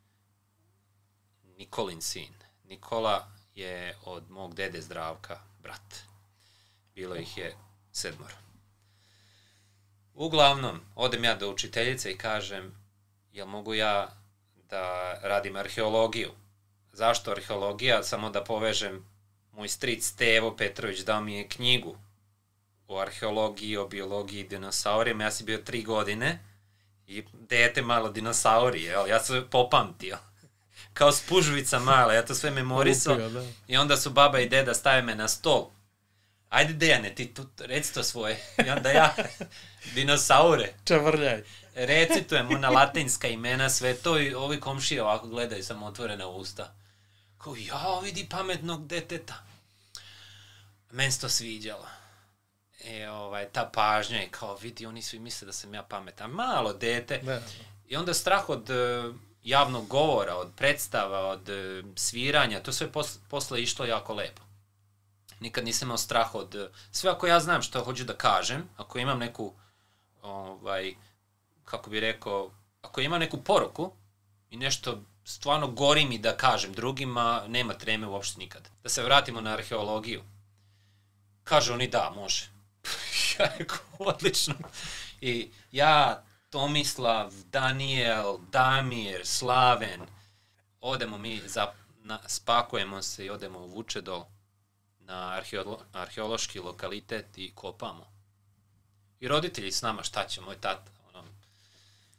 Nikolin sin. Nikola je od mog dede Zdravka brat. Bilo ih je sedmoro. Uglavnom, odem ja do učiteljice i kažem, jel mogu ja da radim arheologiju? Zašto arheologija? Samo da povežem, moj stric Stevo Petrović dao mi je knjigu o arheologiji, o biologiji, dinosaurima. Ja sam bio tri godine i dete malo dinosauri, jel? Ja sam popamtio. Kao spužvica mala, ja to sve memorisao. I onda su baba i deda stavili me na stol. Ajde, Dejane, ti tu reci to svoje. I onda ja, dinosaure. Čavrljaj. Recitujem ona latinska imena, sve to i ovi komšije ovako gledaju samo otvorena usta. Kao, ja, vidi pametnog deteta. Meni se to sviđalo. E, ovaj, ta pažnja je kao, vidi, oni svi misle da sam ja pametan. Malo dete. Ne. I onda strah od uh, javnog govora, od predstava, od uh, sviranja, to sve posle, posle išlo jako lepo. Nikad nisam imao strah od... Sve ako ja znam što hoću da kažem, ako imam neku, ovaj, kako bih rekao, ako imam neku poruku i nešto stvarno gori mi da kažem drugima, nema treme uopšte nikad. Da se vratimo na arheologiju. Kaže oni da, može. Ja rekao, odlično. I ja, Tomislav, Daniel, Damir, Slaven, odemo mi, za, na, spakujemo se i odemo u Vučedol na arheolo, arheološki lokalitet i kopamo. I roditelji s nama, šta će, moj tata, ono,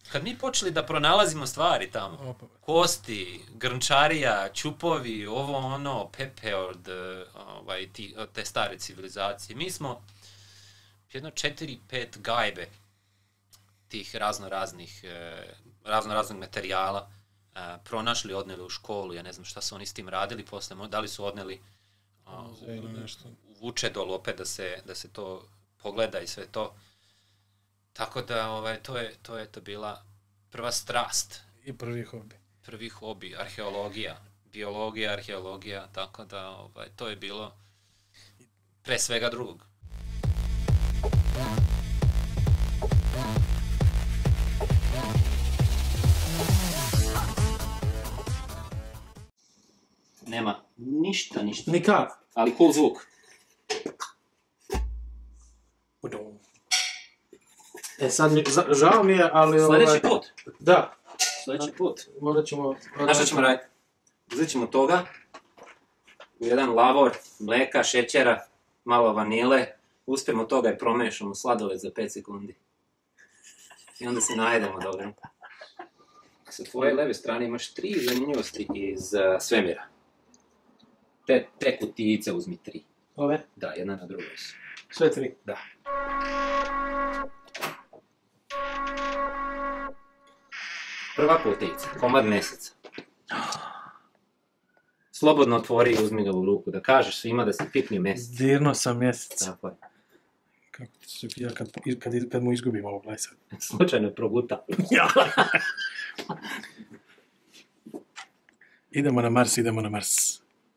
kad mi počeli da pronalazimo stvari tamo, Opa. kosti, grnčarija, čupovi, ovo ono, pepe od, ovaj, ti, od te stare civilizacije, mi smo jedno četiri, pet gajbe tih razno raznih, razno raznog materijala pronašli, odneli u školu, ja ne znam šta su oni s tim radili, posle, da li su odneli u Vučedol opet da se, da se to pogleda i sve to. Tako da, ovaj, to je, to je to bila prva strast. I prvi hobi. Prvi hobi, arheologija, biologija, arheologija, tako da, ovaj, to je bilo pre svega drugog. Nema ništa, ništa. Nikak. Ali cool zvuk. E sad, mi, žao mi je, ali... Sljedeći ovaj, put. Da. Sljedeći put. Možda ćemo... Znaš što ćemo raditi? Uzet ćemo toga, u jedan lavor, mleka, šećera, malo vanile, uspijemo toga i promešamo sladoled za pet sekundi. I onda se najedemo dobro. Sa tvoje leve strane imaš tri zanimljivosti iz uh, svemira. Te, te kutijice uzmi tri. Ove? Da, jedna na drugoj su. Sve tri? Da. Prva kutijica, komad meseca. Slobodno otvori i uzmi ga u ruku, da kažeš svima da si pipni mjesec. Dirno sam mjesec. Tako je. Kako ti se, ja kad, kad, kad mu izgubim ovo, gledaj sad. Slučajno proguta. Ja. Idemo na Mars, idemo na Mars.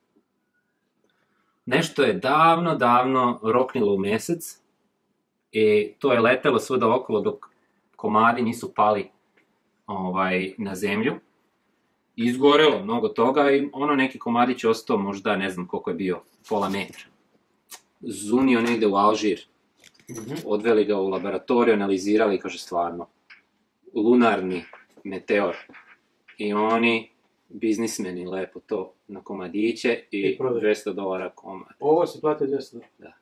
Nešto je davno, davno roknilo u mjesec i to je letelo svuda okolo dok komadi nisu pali ovaj, na zemlju. Izgorelo mnogo toga i ono neki komadić ostao možda, ne znam koliko je bio, pola metra. Zunio negdje u Alžir. Mm-hmm. Odveli ga u laboratoriju, analizirali i kaže stvarno, lunarni meteor. I oni, biznismeni, lepo to na komadiće i, I dvjesto dolara komad. Ovo se plati dvjesto dolara? Da.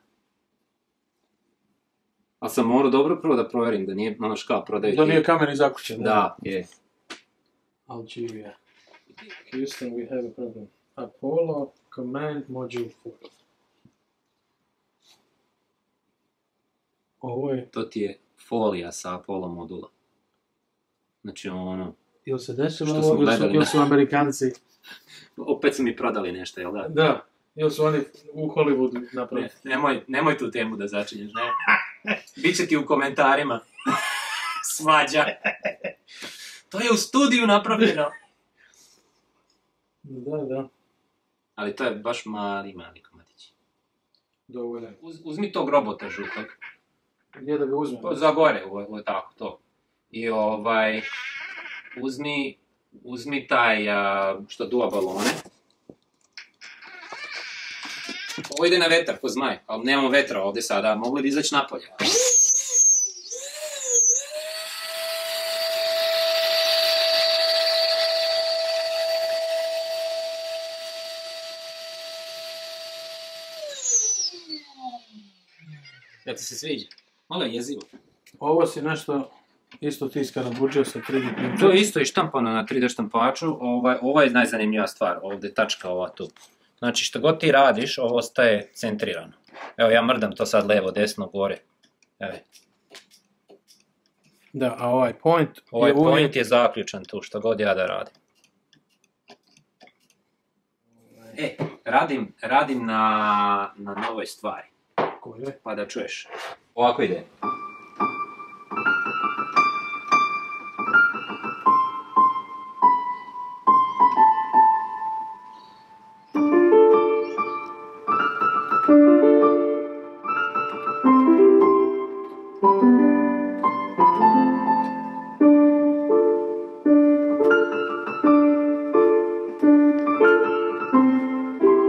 Ali sam morao dobro prvo da provjerim, da nije ono škao prodaju. Da nije kameni zakućen. Da, da, je. Algeria. Houston, we have a problem. Apollo Command Module four. Ovo je... To ti je folija sa Apollo modula. Znači ono... Ili se desilo ovo, ili su, ili su Amerikanci... Opet su mi prodali nešto, jel da? Da, ili su oni u Hollywoodu napravili. Ne, nemoj, nemoj tu temu da začinješ, ne? Biće ti u komentarima. Svađa. To je u studiju napravljeno. Da, da. Ali to je baš mali, mali komadić. Dovoljno. Uz, uzmi tog robota žutog. Gdje da ga uzmem? Pa za gore, ovo, ovo tako, to. I ovaj, uzmi, uzmi taj, a, što duva balone. Ovo ide na vetar, ko zmaj, ali nemamo vetra ovdje sada, mogli bi izaći napolje. Da ti se sviđa? Malo je jezivo. Ovo si nešto isto tiska nabuđio sa tri D printerom. To je isto i štampano na tri D štampaču. Ovaj, ovo je najzanimljivija stvar. Ovdje tačka ova tu. Znači što god ti radiš, ovo ostaje centrirano. Evo ja mrdam to sad levo, desno, gore. Evo. Da, a ovaj point... Ovaj je point uvijek... je zaključan tu, što god ja da radim. E, radim, radim na, na novoj stvari. Koje? Pa da čuješ. Ovako ide.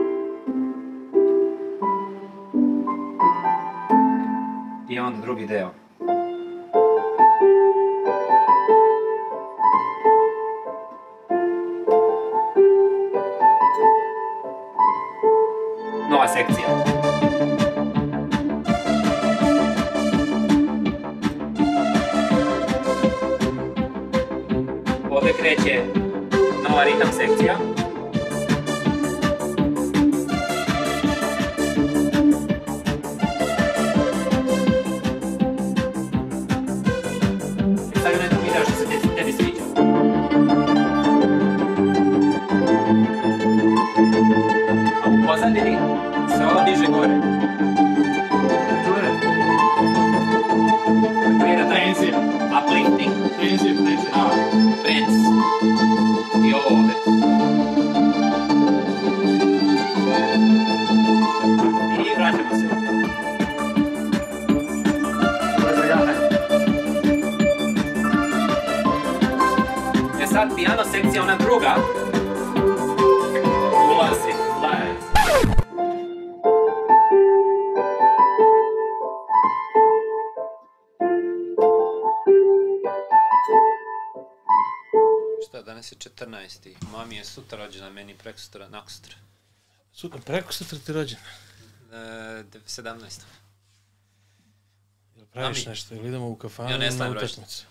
I onda drugi deo. ovdje kreće nova ritam sekcija. I stavim nekog videa što se te, tebi sviđa. A u pozadini se ovo diže gore. Čuje? Kreira taj uplifting. Tenzije, tenzije. A, trance. I ovo ovdje. I vraćamo se. E sad pijano sekcija, ona druga. Ulazi, live. Šta, danas je četrnaesti. Mami je sutra rođena, meni preko sutra, nakon sutra. Sutra, preko sutra ti rođen. E, sedamnaesti. Jel praviš Mami. nešto, ili idemo u kafanu Ja ne ili na slavim utakmicu?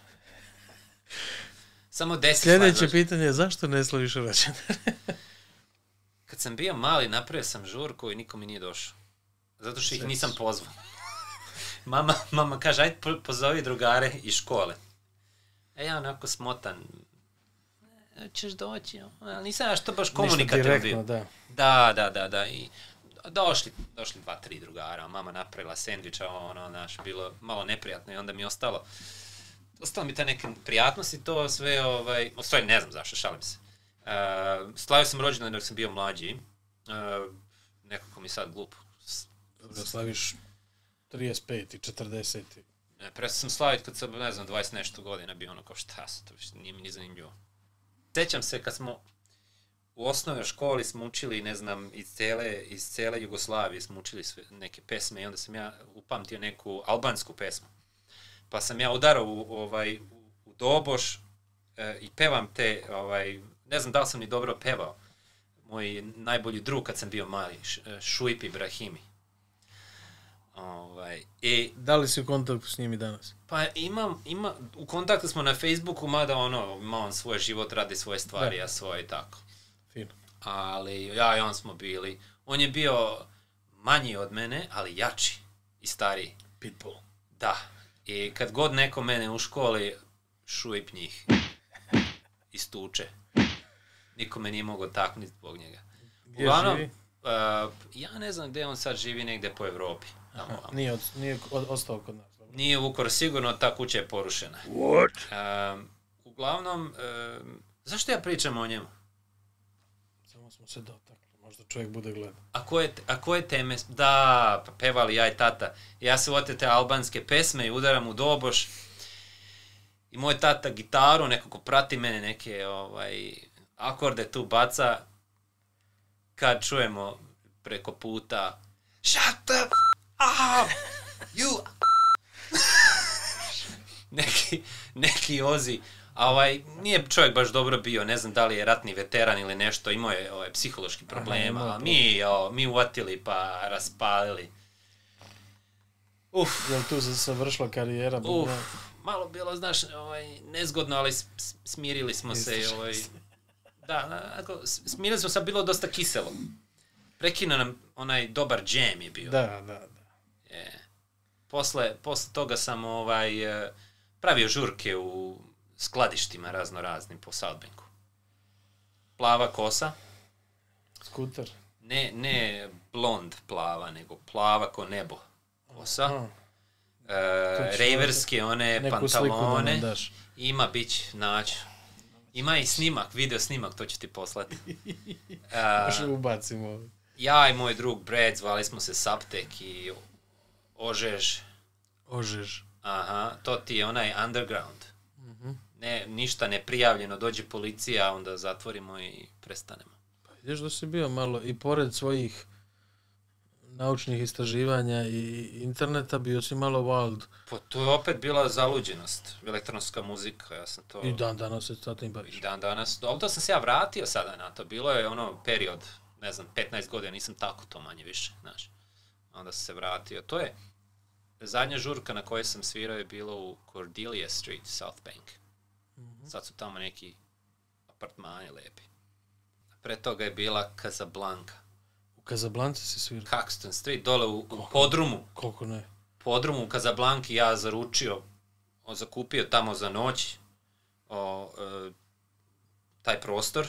Samo deset Sljedeće slavim pitanje je zašto ne slaviš rođendan? Kad sam bio mali, napravio sam žurku i niko mi nije došao. Zato što ih Sreći. nisam pozvao. mama, mama kaže, ajde po- pozovi drugare iz škole. E ja onako smotan. E, ćeš doći, ali nisam ja što baš komunikativno Ništa bio. direktno, da. Da, da, da, da. I došli, došli dva, tri drugara. Mama napravila sendviča, ono, naš, bilo malo neprijatno i onda mi je ostalo. Ostalo mi ta neke prijatnosti, to sve, ovaj, u stvari ne znam zašto, šalim se. Uh, slavio sam rođendan dok sam bio mlađi. Uh, nekako mi sad glupo. S- Dobro, slaviš trideset pet i četrdeset. Ne, prestao sam slaviti kad sam, ne znam, dvadeset nešto godina bio ono kao šta se to, više nije mi ni zanimljivo. Sjećam se kad smo u osnovnoj školi smo učili, ne znam, iz cele, iz cele Jugoslavije smo učili sve, neke pesme i onda sam ja upamtio neku albansku pesmu. Pa sam ja udarao u, ovaj, u, u doboš e, i pevam te, ovaj, ne znam da li sam ni dobro pevao. Moj najbolji drug kad sam bio mali, Š- Šuip Ibrahimi. Ovaj, i Da li si u kontaktu s njimi danas? pa imam, ima, u kontaktu smo na Facebooku, mada ono, ima on svoj život, radi svoje stvari, Da. ja svoje i tako. Fino. Ali ja i on smo bili, on je bio manji od mene, ali jači i stariji. Pitbull. Da. I kad god neko mene u školi, Šuip njih istuče. Niko me nije mogao taknuti zbog njega. Gdje Uglavnom, živi? uh, ja ne znam gdje on sad živi, negdje po Evropi. Tamo, Aha, nije, od, nije od, ostao kod nas. Dobro. Nije Vukovar, sigurno ta kuća je porušena. What? Um, uglavnom, um, zašto ja pričam o njemu? Samo smo se dotakli. Možda čovjek bude gledao. A koje, a koje teme? Da, pa pevali ja i tata. Ja se ote te albanske pesme i udaram u doboš. I moj tata gitaru nekako prati mene, neke ovaj, akorde tu baca. Kad čujemo preko puta Shut the f*** up! You! neki, neki Ozi. A ovaj, nije čovjek baš dobro bio, ne znam da li je ratni veteran ili nešto, imao je ovaj, psihološki problema, imao a mi, o, mi uvatili pa raspalili. Uf, Jel tu se završila karijera? uf, bubnjara? malo bilo, znaš, ovaj, nezgodno, ali s- s- smirili smo se. Ističe Ovaj, se. da, ako, s- smirili smo se, bilo dosta kiselo. Prekinuo nam onaj dobar džem je bio. Da, da, da. Je. Posle, posle toga sam ovaj, eh, pravio žurke u skladištima razno raznim po Southbanku. Plava kosa, Skuter. ne, ne blond plava, nego plava ko nebo kosa. Aha. E, To ću rejverske one Neku sliku da pantalone. nam daš. Ima, bić, naći. Ima i snimak, video snimak, to ću ti poslati. Može E, ubacimo. ja i moj drug Brad, zvali smo se Saptek i Ožež. Ožež. Aha, to ti je onaj underground. Mhm. Ne, ništa neprijavljeno, dođe policija, onda zatvorimo i prestanemo. Pa vidiš da si bio malo i pored svojih naučnih istraživanja i interneta bio si malo wild. Pa to je opet bila zaluđenost, elektronska muzika, ja sam to... I dan danas se sa tim I baviš. dan danas, ali to sam se ja vratio sada na to, bilo je ono period, ne znam, petnaest godina, nisam tako to manje više, znaš. Onda sam se vratio, to je, zadnja žurka na kojoj sam svirao je bilo u Cordelia Street, South Bank. Mhm. Sad su tamo neki apartmani lepi. Pre toga je bila Casablanca. U Casablanci si svirao? Caxton Street, dole u, u podrumu. Koliko ne? Podrumu u Casablanci ja zaručio, o, zakupio tamo za noć o, e, taj prostor.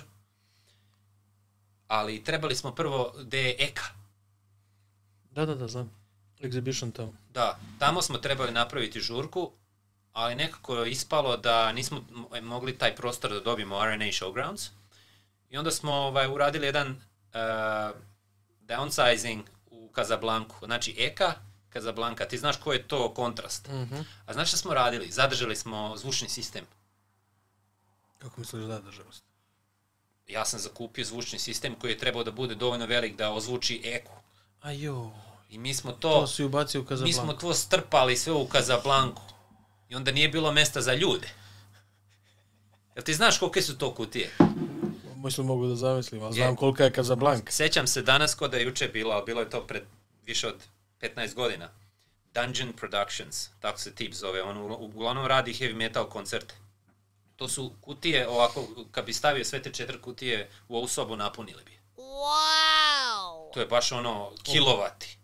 Ali trebali smo prvo, gde je Eka. Da, da, da, znam. Exhibition tamo. Da, tamo smo trebali napraviti žurku, ali nekako je ispalo da nismo mogli taj prostor da dobijemo R N A Showgrounds. I onda smo ovaj, uradili jedan uh, downsizing u Casablancu. Znači Eka, Casablanca, ti znaš koji je to kontrast. Mm-hmm. A znaš šta smo radili? Zadržali smo zvučni sistem. Kako misliš da zadržali ste? Ja sam zakupio zvučni sistem koji je trebao da bude dovoljno velik da ozvuči Eku. A jo. I mi smo to... To si ubacio u Casablancu. Mi smo to strpali sve u Casablancu. I onda nije bilo mesta za ljude. Jel ti znaš kolike su to kutije? Mislim, mogu da zamislim, ali znam kolika je Casablanca. Sećam se danas kod da je juče bilo, ali bilo je to pred više od petnaest godina. Dungeon Productions, tako se tip zove. On uglavnom radi heavy metal koncerte. To su kutije, ovako, kad bi stavio sve te četiri kutije u ovu sobu, napunili bi. Wow! To je baš ono, kilovati.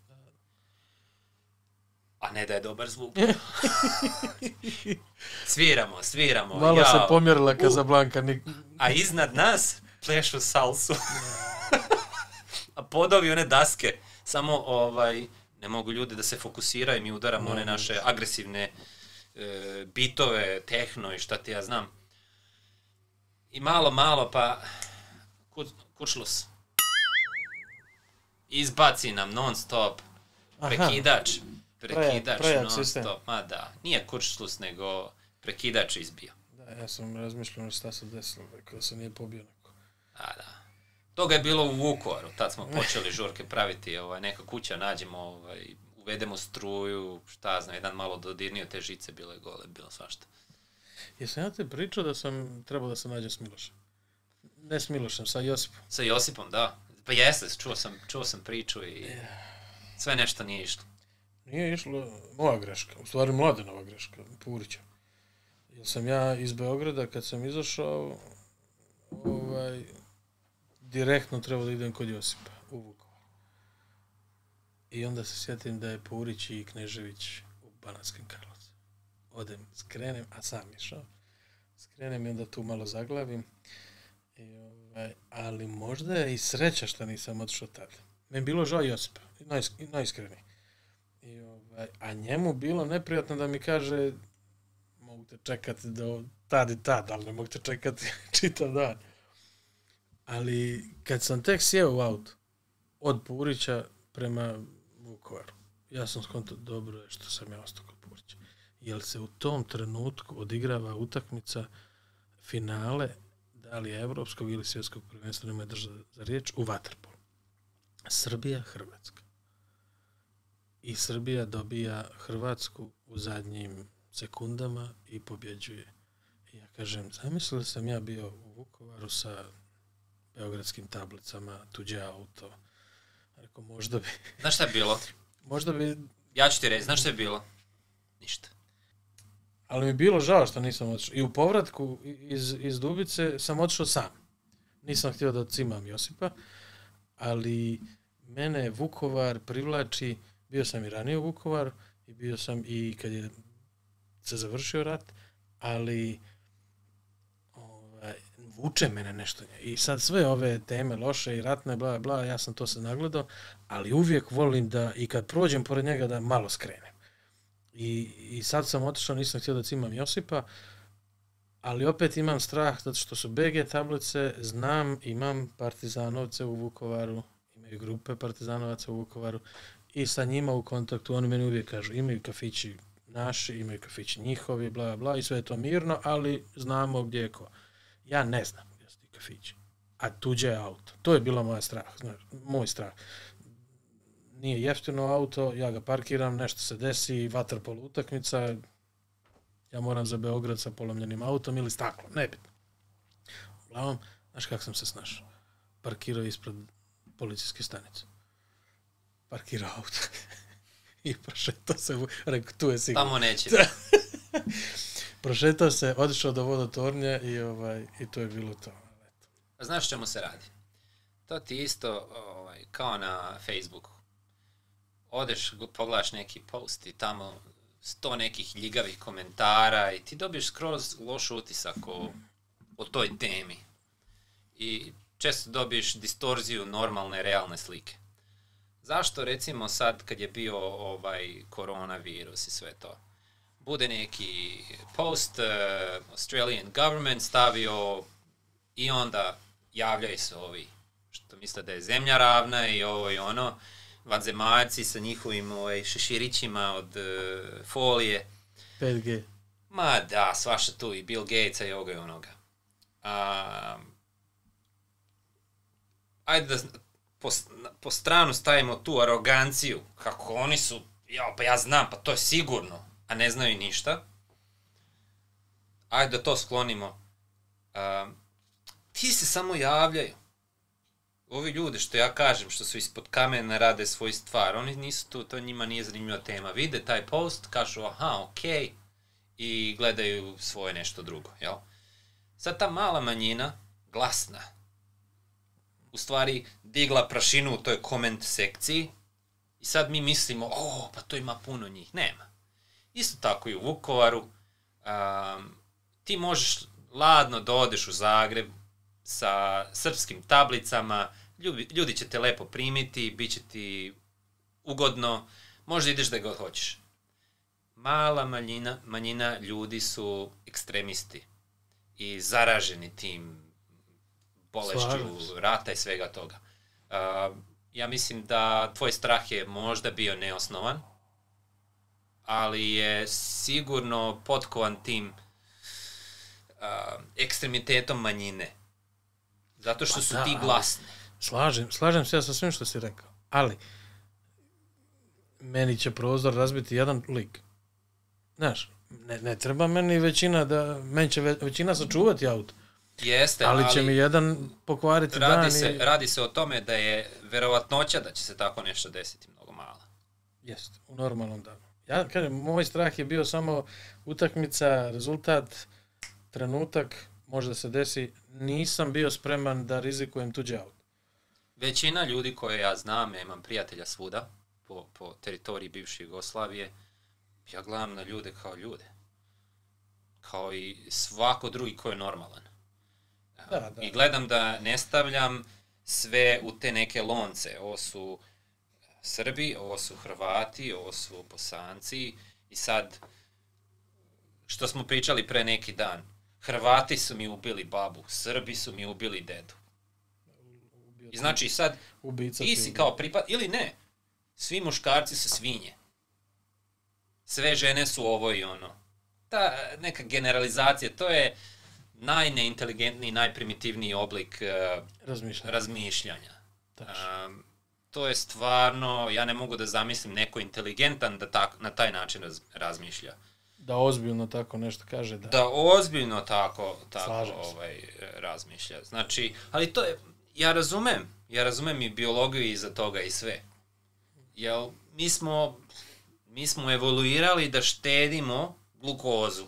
A ne da je dobar zvuk. Sviramo, sviramo. Malo jao. se pomjerila Casablanca. Nik... A iznad nas plešu salsu. A podovi one daske. Samo ovaj, ne mogu ljudi da se fokusiraju, mi udaramo no, one naše agresivne e, bitove, tehno i šta ti ja znam. I malo, malo pa ku, kučlus. Izbaci nam non stop. Prekidač. Prekidač Prejak non sistem. stop. Ma da, nije kučlus, nego prekidač izbio. Da, ja sam razmišljao šta se desilo, rekao da se nije pobio neko. A da. Toga je bilo u Vukovaru, tad smo počeli žurke praviti, ovaj, neka kuća nađemo, ovaj, uvedemo struju, šta znam, jedan malo dodirnio te žice, bile gole, bilo svašta. Jesam ja te pričao da sam trebao da se nađem s Milošem? Ne s Milošem, sa Josipom. Sa Josipom, da. Pa jeste, čuo sam, čuo sam priču i sve nešto nije išlo. Nije išlo moja greška, u stvari Mladenova greška, Purića. Jer sam ja iz Beograda, kad sam izašao, ovaj, direktno trebao da idem kod Josipa u Vukovar. I onda se sjetim da je Purić i Knežević u Banatskim Karlovcima. Odem, skrenem, a sam išao. Skrenem i onda tu malo zaglavim. I, ovaj, ali možda je i sreća što nisam otišao tada. Meni bilo žao Josipa, najisk, najiskreniji. I, ovaj, a njemu bilo neprijatno da mi kaže mogu te čekati do tad i tad, ali ne mogu te čekati čitav dan. Ali kad sam tek sjeo u auto od Purića prema Vukovaru, ja sam skontao dobro je što sam ja ostao kod Purića. Jer se u tom trenutku odigrava utakmica finale, da li je evropskog ili svjetskog prvenstva, nema drža za riječ, u vaterpolu. Srbija, Hrvatska. I Srbija dobija Hrvatsku u zadnjim sekundama i pobjeđuje. I ja kažem, zamislio sam ja bio u Vukovaru sa beogradskim tablicama, tuđe auto. Rekao, možda bi... Znaš šta je bilo? Možda bi... Ja ću ti reći, znaš šta je bilo? Ništa. Ali mi je bilo žao što nisam otišao. I u povratku iz, iz Dubice sam otišao sam. Nisam htio da cimam Josipa, ali mene Vukovar privlači, bio sam i ranije u Vukovar i bio sam i kad je se završio rat, ali ovaj, vuče mene nešto. I sad sve ove teme loše i ratne, bla, bla, ja sam to se nagledao, ali uvijek volim da, i kad prođem pored njega, da malo skrenem. I, i sad sam otišao, nisam htio da cimam Josipa, ali opet imam strah, zato što su B G tablice, znam, imam partizanovce u Vukovaru, imaju grupe partizanovaca u Vukovaru, i sa njima u kontaktu, oni meni uvijek kažu, imaju kafići naši, imaju kafići njihovi, bla, bla, i sve je to mirno, ali znamo gdje je ko. Ja ne znam gdje su ti kafići, a tuđe je auto. To je bila moja strah, znaš, moj strah. Nije jeftino auto, ja ga parkiram, nešto se desi, vaterpolo utakmica, ja moram za Beograd sa polomljenim autom ili staklo, nebitno. Uglavnom, znaš kako sam se snašao? Parkirao ispred policijske stanice. Parkirao auto. I prošetao se, rekao, tu je sigurno. Tamo neće. Prošetao se, otišao do vodotornje i, ovaj, i to je bilo to. Pa znaš čemu se radi? To ti isto ovaj, kao na Facebooku. Odeš, pogledaš neki post i tamo sto nekih ljigavih komentara i ti dobiješ skroz loš utisak o, o toj temi. I često dobiješ distorziju normalne, realne slike. Zašto recimo sad kad je bio ovaj koronavirus i sve to? Bude neki post, uh, Australian government stavio i onda javljaju se ovi što misle da je zemlja ravna i ovo i ono, vanzemaljci sa njihovim ovaj, šeširićima od uh, folije. pet G. Ma da, svašta tu i Bill Gatesa i ovoga i onoga. Um, ajde da po, po stranu stavimo tu aroganciju, kako oni su, ja, pa ja znam, pa to je sigurno, a ne znaju ništa. Ajde da to sklonimo. Um, ti se samo javljaju. Ovi ljudi, što ja kažem, što su ispod kamena, rade svoj stvar, oni nisu tu, to njima nije zanimljiva tema. Vide taj post, kažu, aha, okej, okay, i gledaju svoje nešto drugo, jel? Sad ta mala manjina, glasna, u stvari digla prašinu u toj koment sekciji i sad mi mislimo, o, pa to ima puno njih. Nema. Isto tako i u Vukovaru. Um, ti možeš ladno da odeš u Zagreb sa srpskim tablicama, ljudi, ljudi će te lepo primiti, bit će ti ugodno, možda ideš da god hoćeš. Mala manjina, manjina ljudi su ekstremisti i zaraženi tim bolešću rata i svega toga. Uh, ja mislim da tvoj strah je možda bio neosnovan, ali je sigurno potkovan tim uh, ekstremitetom manjine. Zato što pa su da, ti glasni. Slažem, slažem se ja sa svim što si rekao. Ali, meni će prozor razbiti jedan lik. Znaš, ne, ne treba meni većina da, meni će ve, većina sačuvati auto. Jeste, ali, ali će mi jedan pokvariti radi dan se, i... Radi se o tome da je verovatnoća da će se tako nešto desiti mnogo mala. Jeste, u normalnom danu. Ja kažem, moj strah je bio samo utakmica, rezultat, trenutak, možda se desi, nisam bio spreman da rizikujem tuđe auto. Većina ljudi koje ja znam, ja imam prijatelja svuda, po, po teritoriji bivše Jugoslavije, ja gledam na ljude kao ljude. Kao i svako drugi ko je normalan. Da, da. I gledam da ne stavljam sve u te neke lonce. Ovo su Srbi, ovo su Hrvati, ovo su Bosanci i sad, što smo pričali pre neki dan, Hrvati su mi ubili babu, Srbi su mi ubili dedu. I znači sad, ti si kao pripad, ili ne, svi muškarci su svinje. Sve žene su ovo i ono. Ta neka generalizacija, to je najneinteligentniji, najprimitivniji oblik uh, razmišljanja. razmišljanja. Um, to je stvarno, ja ne mogu da zamislim neko inteligentan da tak, na taj način raz, razmišlja. Da ozbiljno tako nešto kaže. Da, da ozbiljno tako, tako ovaj, razmišlja. Znači, ali to je, ja razumem, ja razumem i biologiju iza toga i sve. Jel, mi smo, mi smo evoluirali da štedimo glukozu.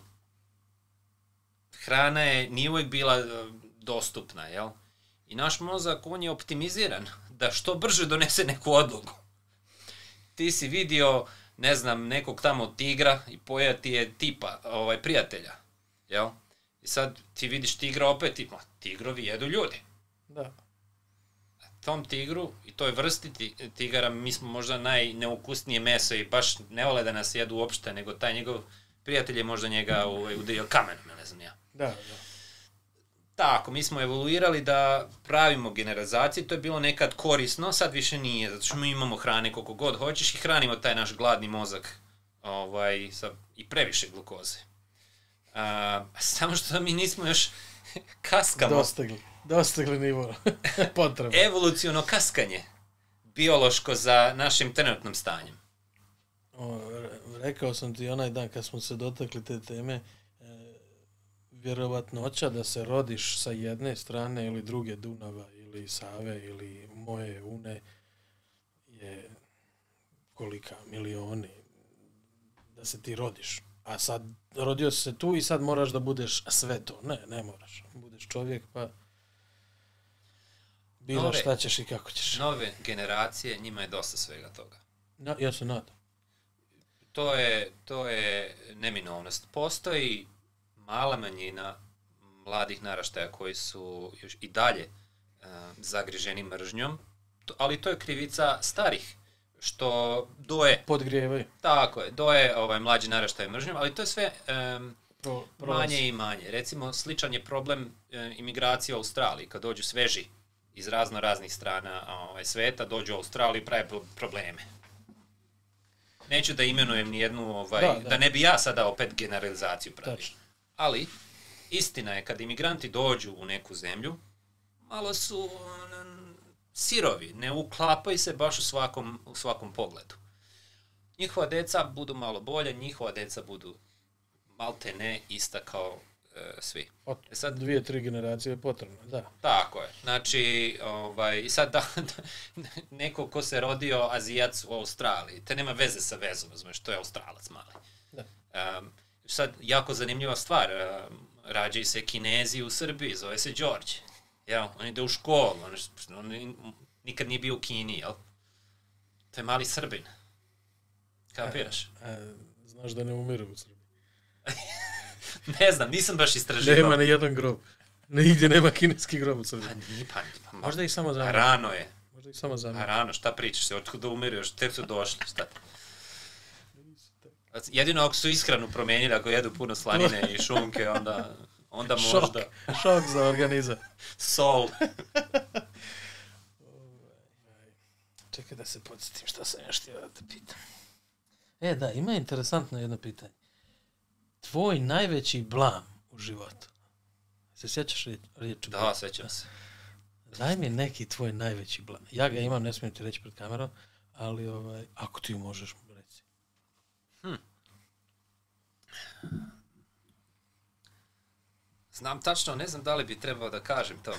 Hrana je, nije uvijek bila dostupna, jel? I naš mozak, on je optimiziran da što brže donese neku odluku. Ti si vidio, ne znam, nekog tamo tigra i pojati je tipa, ovaj, prijatelja, jel? I sad ti vidiš tigra opet i, ma, tigrovi jedu ljudi. Da. Tom tigru i toj vrsti tigara, mi smo možda najneukusnije meso i baš ne vole da nas jedu uopšte, nego taj njegov prijatelj je možda njega ovaj, udario kamenom, ne znam ja. Da, da. Tako, mi smo evoluirali da pravimo generalizacije, to je bilo nekad korisno, sad više nije, zato što mi imamo hrane koliko god hoćeš i hranimo taj naš gladni mozak ovaj, sa, i previše glukoze. A, samo što mi nismo još kaskamo. Dostigli, dostigli nivo potrebe. Evoluciono kaskanje, biološko za našim trenutnom stanjem. O, rekao sam ti onaj dan kad smo se dotakli te teme, vjerovatnoća da se rodiš sa jedne strane ili druge Dunava ili Save ili moje Une je kolika, milioni da se ti rodiš. A sad rodio si se tu i sad moraš da budeš sve to. Ne, ne moraš. Budeš čovjek pa Bila nove, šta ćeš i kako ćeš. nove generacije, njima je dosta svega toga. No, ja se nadam. To je, to je neminovnost. Postoji mala manjina mladih naraštaja koji su još i dalje uh, zagriženi mržnjom, to, ali to je krivica starih, što doje... Podgrijevaju. Tako je, doje ovaj, mlađi naraštaj mržnjom, ali to je sve um, Pro, manje i manje. Recimo, sličan je problem um, imigracije u Australiji, kad dođu sveži iz razno raznih strana ovaj, sveta, dođu u Australiju i prave probleme. Neću da imenujem nijednu, ovaj, da, da. da ne bi ja sada opet generalizaciju pravio. Tačno. Ali, istina je, kad imigranti dođu u neku zemlju, malo su um, sirovi, ne uklapaju se baš u svakom, u svakom pogledu. Njihova deca budu malo bolje, njihova deca budu malte ne ista kao e, svi. Od e sad, dvije, tri generacije je potrebno, da. Tako je. Znači, ovaj, i sad da, da, neko ko se rodio Azijac u Australiji, te nema veze sa vezom, znaš, to je Australac mali. Da. Um, sad, jako zanimljiva stvar, um, rađaju se Kinezi u Srbiji, zove se Đorđe. Jel, on ide u školu, on, on nikad nije bio u Kini, jel? To je mali Srbin. Kapiraš? A, a, znaš da ne umiru u Srbiji? Ne znam, nisam baš istraživao. Nema ni jedan grob. Nigdje nema kineski grob u Srbiji. Pa nije, pa, pa možda ih samo zamijeni. Rano je. Možda ih samo zamijeni. Rano, šta pričaš se, otkud da umiru još, tek su došli, šta? Jedino ako su ishranu promijenili, ako jedu puno slanine i šunke, onda, onda šok, možda... Šok za organizam. Sol. Čekaj da se podsjetim šta sam još htio da te pitam. E, da, ima interesantno jedno pitanje. Tvoj najveći blam u životu. Se sjećaš riječi? Da, sjećam se. Daj mi neki tvoj najveći blam. Ja ga imam, ne smijem ti reći pred kamerom, ali ovaj, ako ti možeš reći. Hm. Znam tačno, ne znam da li bi trebao da kažem to.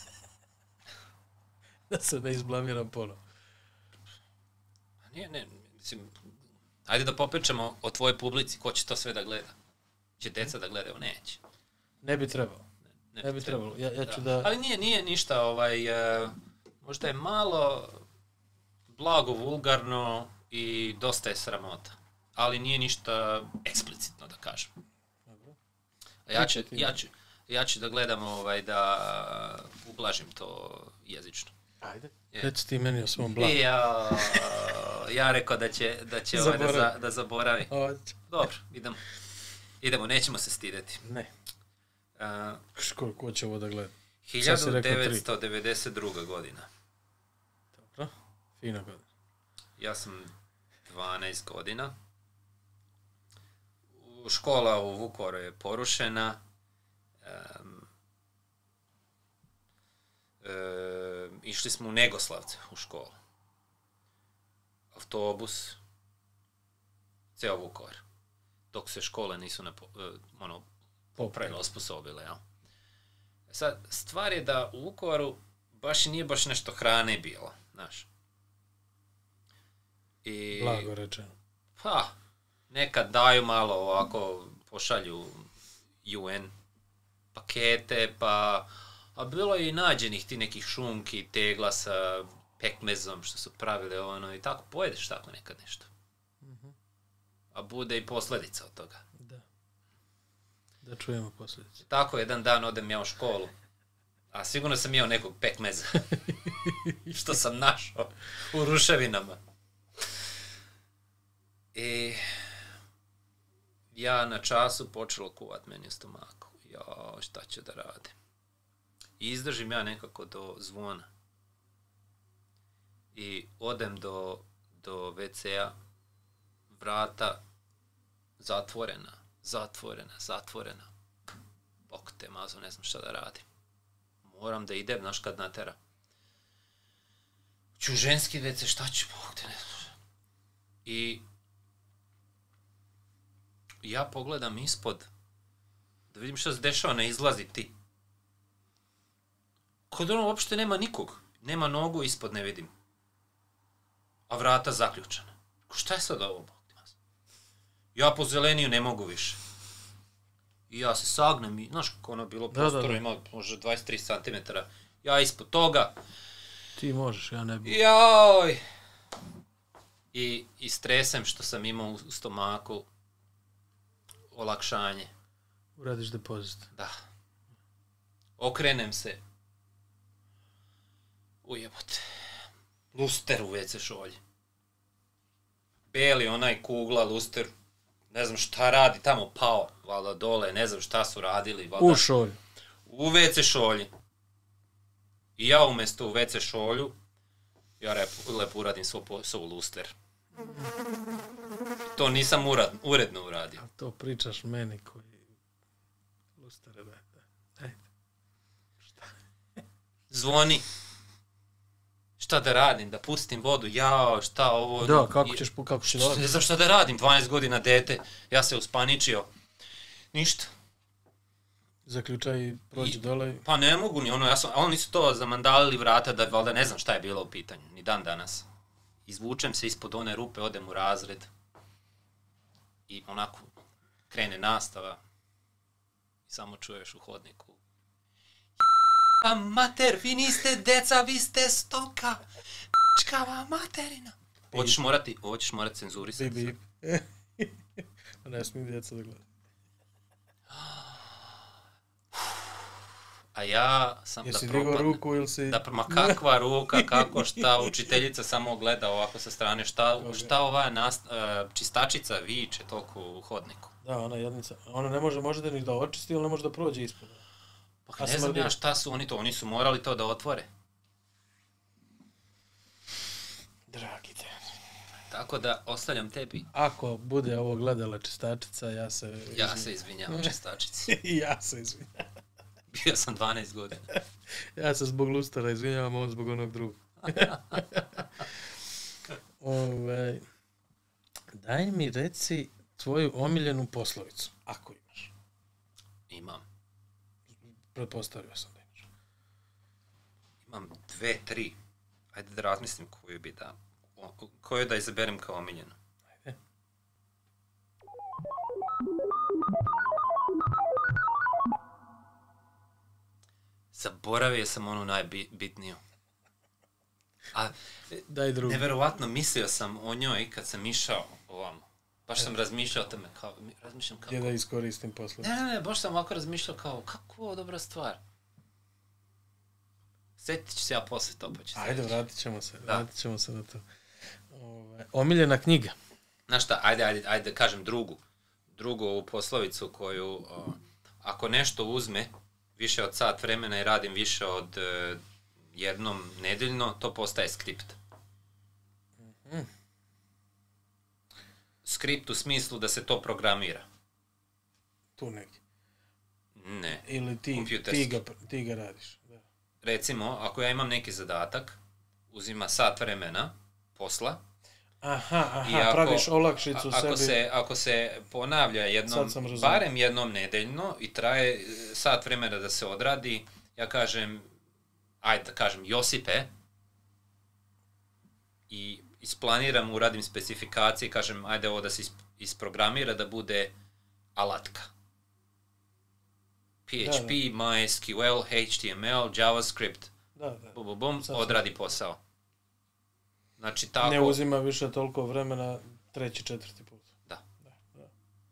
Da se ne izblamiram ponovno. Nije, ne, mislim, ajde da popričamo o tvojoj publici, ko će to sve da gleda. Će deca da gledaju, neće. Ne bi trebalo. Ne, ne, ne bi trebalo. Ja, ja ću da... da... Ali nije, nije ništa, ovaj, uh, možda je malo blago, vulgarno i dosta je sramota. Ali nije ništa eksplicitno, da kažem. Dobro. A ja, ću, ja, ću, ja ću da gledam ovaj, da ublažim to jezično. Ajde. Reci ti meni o svom blagu. Ja, ja rekao da će, da, će ovaj da, za, da zaboravi. Oće. Dobro, idemo. Idemo, nećemo se stideti. Ne. Uh, Ko, ko će ovo da gleda? hiljadu devetsto devedeset druga godina. Dobro, fina godina. Ja sam dvanaest godina. Škola u Vukovaru je porušena. Um, E, išli smo u Negoslavce u školu. Autobus, ceo Vukovar. Dok se škole nisu napo, e, ono, popravile, osposobile. Ja. Sad, stvar je da u Vukovaru baš i nije baš nešto hrane bilo, znaš. I, blago rečeno. Pa, nekad daju malo ovako, pošalju U N pakete, pa... A bilo je i nađenih ti nekih šunki, tegla sa pekmezom što su pravile ono i tako, pojedeš tako nekad nešto. Uh-huh. A bude i posljedica od toga. Da. Da čujemo posljedice. Tako, jedan dan odem ja u školu, a sigurno sam jeo nekog pekmeza. Što sam našao u ruševinama. I ja na času počelo kuvat meni u stomaku. Ja, šta ću da radim? I izdržim ja nekako do zvona. I odem do, do ve ce a, vrata zatvorena, zatvorena, zatvorena. Bok te mazo, ne znam šta da radim. Moram da idem, znaš kad natera. Ću ženski ve ce, šta ću, bok te ne znam. I ja pogledam ispod, da vidim šta se dešava, ne izlazi ti. Kod ono uopšte nema nikog. Nema nogu, ispod ne vidim. A vrata zaključana. Ko šta je sad ovo? Ja po zeleniju ne mogu više. I ja se sagnem i, znaš kako ono bilo prostora, ima možda dvadeset tri centimetra. Ja ispod toga Ti možeš, ja ne bi. Joj! I, I stresem što sam imao u stomaku olakšanje. Uradiš depozit. Da. Okrenem se. Ujebote. Luster u ve ce šolji. Beli onaj kugla, luster. Ne znam šta radi, tamo pao. Valjda dole, ne znam šta su radili. Valjda. U šolju. U ve ce šolji. I ja umjesto u ve ce šolju, ja lepo, lepo uradim svoj posao u luster. To nisam urad, uredno uradio. A to pričaš meni koji... Lustere, da. Ajde. Šta? Zvoni. Šta da radim, da pustim vodu, jao, šta ovo... Da, kako ćeš, kako ćeš da... Ne znam šta da radim, dvanaest godina dete, ja se uspaničio. Ništa. Zaključaj, prođi I, dole. Pa ne mogu ni ono, ja sam, oni su to zamandalili vrata da valjda ne znam šta je bilo u pitanju, ni dan danas. Izvučem se ispod one rupe, odem u razred i onako krene nastava i samo čuješ u hodniku. Pa mater, vi niste deca, vi ste stoka, p***čkava materina. Ovo ćeš morati, ovo ćeš morati cenzurisati. Bip, bip. Ne smijem djeca da gleda. A ja sam Jesi da digao propadnem. ruku ili si... Da, ma kakva ruka, kako, šta, učiteljica samo gleda ovako sa strane, šta, šta ova nast, uh, čistačica viče toliko u hodniku. Da, ona jednica. Ona ne može, može da ni da očisti, ili ne može da prođe ispod. Pa ne znam ja šta su oni to, oni su morali to da otvore. Dragi te. Tako da, ostavljam tebi. Ako bude ovo gledala čistačica, ja se... Ja se izvinjam čistačici. I ja se izvinjam. Bio sam dvanaest godina. Ja se zbog lustara izvinjavam, on zbog onog drugog. Ove, daj mi reci tvoju omiljenu poslovicu, ako imaš. Imam. Pretpostavio sam da imaš. Imam dve, tri. Ajde da razmislim koju bi da... Koju da izaberem kao omiljenu. Ajde. Zaboravio sam onu najbitniju. A Daj drugu. neverovatno mislio sam o njoj kad sam išao ovamo. Baš sam razmišljao o tome kao, razmišljam kako... Gdje da iskoristim poslovicu. Ne, ne, ne, baš sam ovako razmišljao kao, kako ovo dobra stvar. Sjetit ću se ja posle to, pa ću se... Ajde, vratit ćemo se, Da. vratit ćemo se na to. Ove, omiljena knjiga. Znaš šta, ajde, ajde, ajde da kažem drugu. Drugu ovu poslovicu koju, o, ako nešto uzme više od sat vremena i radim više od e, jednom nedeljno, to postaje skript. Mm-hmm. Skript u smislu da se to programira. Tu neki. Ne. Ili ti, Kompjuterski. ti, ga, ti ga radiš. Da. Recimo, ako ja imam neki zadatak, uzima sat vremena posla, Aha, aha, i ako, praviš olakšicu a, ako sebi. Se, ako se ponavlja jednom, Sad sam razumio. barem jednom nedeljno i traje e, sat vremena da se odradi, ja kažem, ajde da kažem Josipe, i isplaniram, uradim specifikacije, kažem, ajde ovo da se is, isprogramira da bude alatka. P H P, Da, da. MySQL, H T M L, JavaScript, Da, da. bum, bum, bum, Sad sam- odradi posao. Znači, tako... Ne uzima više toliko vremena treći, četvrti put. Da. Da, da.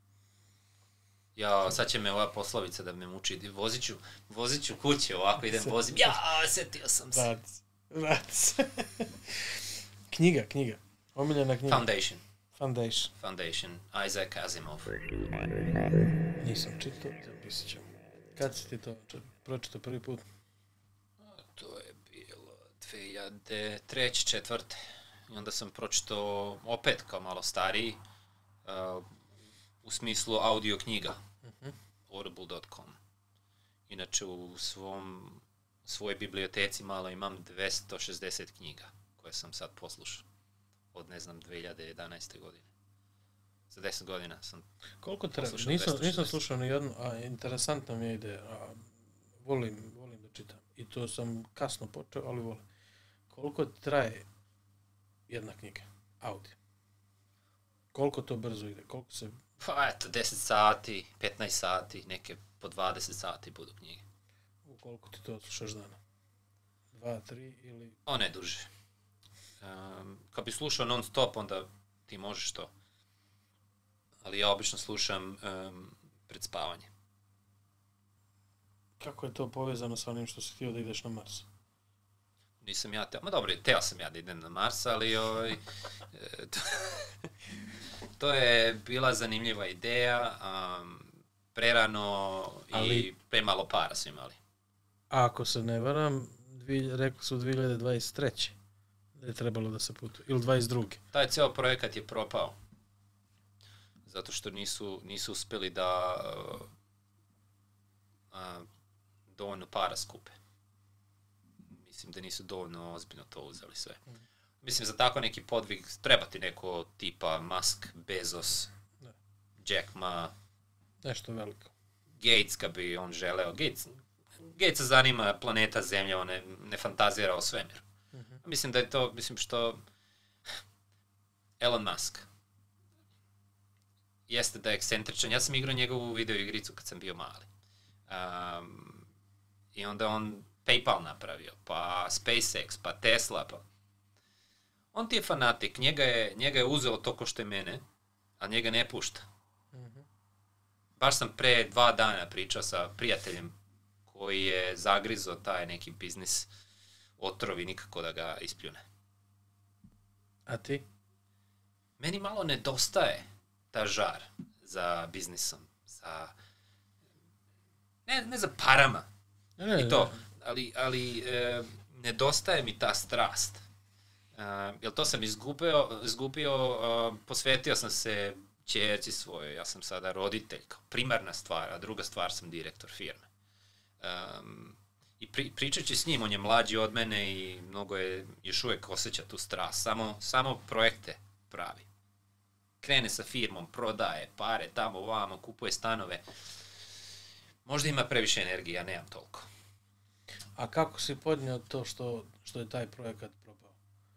Ja, sad će me ova poslovica da me muči. Vozit ću, vozit ću kuće ovako, idem Sad- vozim. Ja, setio sam se. Vrati se. Vrati se. Knjiga, knjiga. Omiljena knjiga. Foundation. Foundation. Foundation. Isaac Asimov. Nisam čitao, zapisat ćemo. Kad si ti to čet- pročitao prvi put? To je bilo dve hiljade treće, četvrte. I onda sam pročitao opet kao malo stariji, uh, u smislu audio knjiga. Uh-huh. audible dot com. Inače u svom, svojoj biblioteci malo imam dvesta šezdeset knjiga koje sam sad poslušao. Od, ne znam, dve hiljade jedanaeste godine. Za deset godina sam... Koliko treba? Poslušao Nisam, dvesta šezdeset. nisam slušao ni jednu, a interesantna mi je ideja. A, volim, volim da čitam. I to sam kasno počeo, ali volim. Koliko traje jedna knjiga? Audio. Koliko to brzo ide? Koliko se... Pa eto, deset sati, petnaest sati, neke po dvadeset sati budu knjige. U koliko ti to slušaš dana? dva, tri ili... O, ne duže. Um, kad bi slušao non stop, onda ti možeš to. Ali ja obično slušam um, pred spavanje. Kako je to povezano sa onim što si htio da ideš na Mars? Nisam ja teo, ma dobro, teo sam ja da idem na Mars, ali ovaj, to, to je bila zanimljiva ideja, um, prerano ali, i premalo para su imali. Ako se ne varam, dvi, rekli su dvije hiljade dvadeset treće da je trebalo da se putuje, ili dvadeset druge Taj ceo projekat je propao, zato što nisu, nisu uspeli da uh, uh, dovoljno para skupe. Mislim da nisu dovoljno ozbiljno to uzeli sve. Mm. Mislim, za tako neki podvig treba ti neko tipa Musk, Bezos, ne. Jack Ma. Nešto veliko. Gates, kad bi on želeo. Gates, Gatesa zanima planeta Zemlja, on ne, ne fantazira o svemiru. Mm-hmm. Mislim da je to, mislim što Elon Musk jeste da je ekscentričan. Ja sam igrao njegovu video igricu kad sam bio mali. Um, I onda on PayPal napravio, pa SpaceX, pa Tesla, pa... On ti je fanatik, njega je, njega je uzelo to ko što je mene, a njega ne pušta. Mm-hmm. Baš sam pre dva dana pričao sa prijateljem koji je zagrizo taj neki biznis otrovi nikako da ga ispljune. A ti? Meni malo nedostaje ta žar za biznisom, za... Ne, ne za parama. Ne, ne, I to... ali, ali e, nedostaje mi ta strast. E, jer to sam izgubio, izgubio e, posvetio sam se ćerci svojoj, ja sam sada roditelj, kao primarna stvar, a druga stvar sam direktor firme. E, I pri, pričajući s njim, on je mlađi od mene i mnogo je još uvijek osjeća tu strast, samo, samo projekte pravi. Krene sa firmom, prodaje, pare, tamo, vamo, kupuje stanove. Možda ima previše energije, ja nemam toliko. A kako si podnio to što, što je taj projekat propao?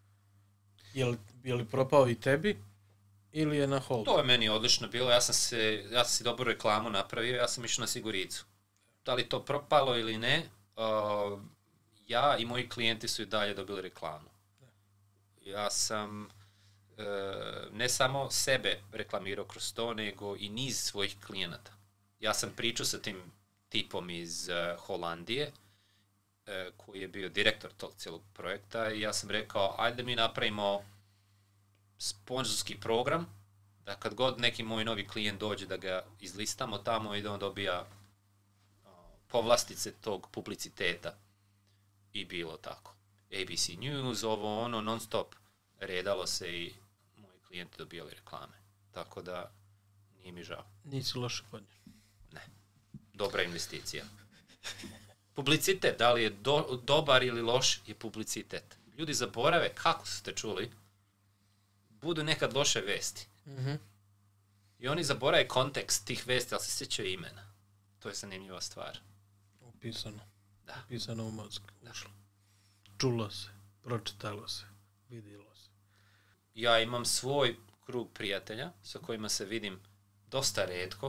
Je li, je li propao i tebi ili je na holdu? To je meni odlično bilo. Ja sam, se, ja sam si dobru reklamu napravio, ja sam išao na Siguricu. Da li to propalo ili ne, uh, ja i moji klijenti su i dalje dobili reklamu. Ja sam uh, ne samo sebe reklamirao kroz to, nego i niz svojih klijenata. Ja sam pričao sa tim tipom iz uh, Holandije, koji je bio direktor tog cijelog projekta i ja sam rekao, ajde mi napravimo sponzorski program, da kad god neki moj novi klijent dođe da ga izlistamo tamo i da on dobija uh, povlastice tog publiciteta. I bilo tako. A B C News, ovo ono, non stop redalo se i moji klijenti dobijali reklame. Tako da nije mi žao. Nisi loše podnio. Ne. Dobra investicija. Publicitet, da li je do, dobar ili loš, je publicitet. Ljudi zaborave, kako ste čuli, budu nekad loše vesti. Mm-hmm. I oni zaborave kontekst tih vesti, ali se sjećaju imena. To je zanimljiva stvar. Upisano. Da. Upisano u mozg. Ušlo. Čulo se, pročitalo se, vidjelo se. Ja imam svoj krug prijatelja sa kojima se vidim dosta retko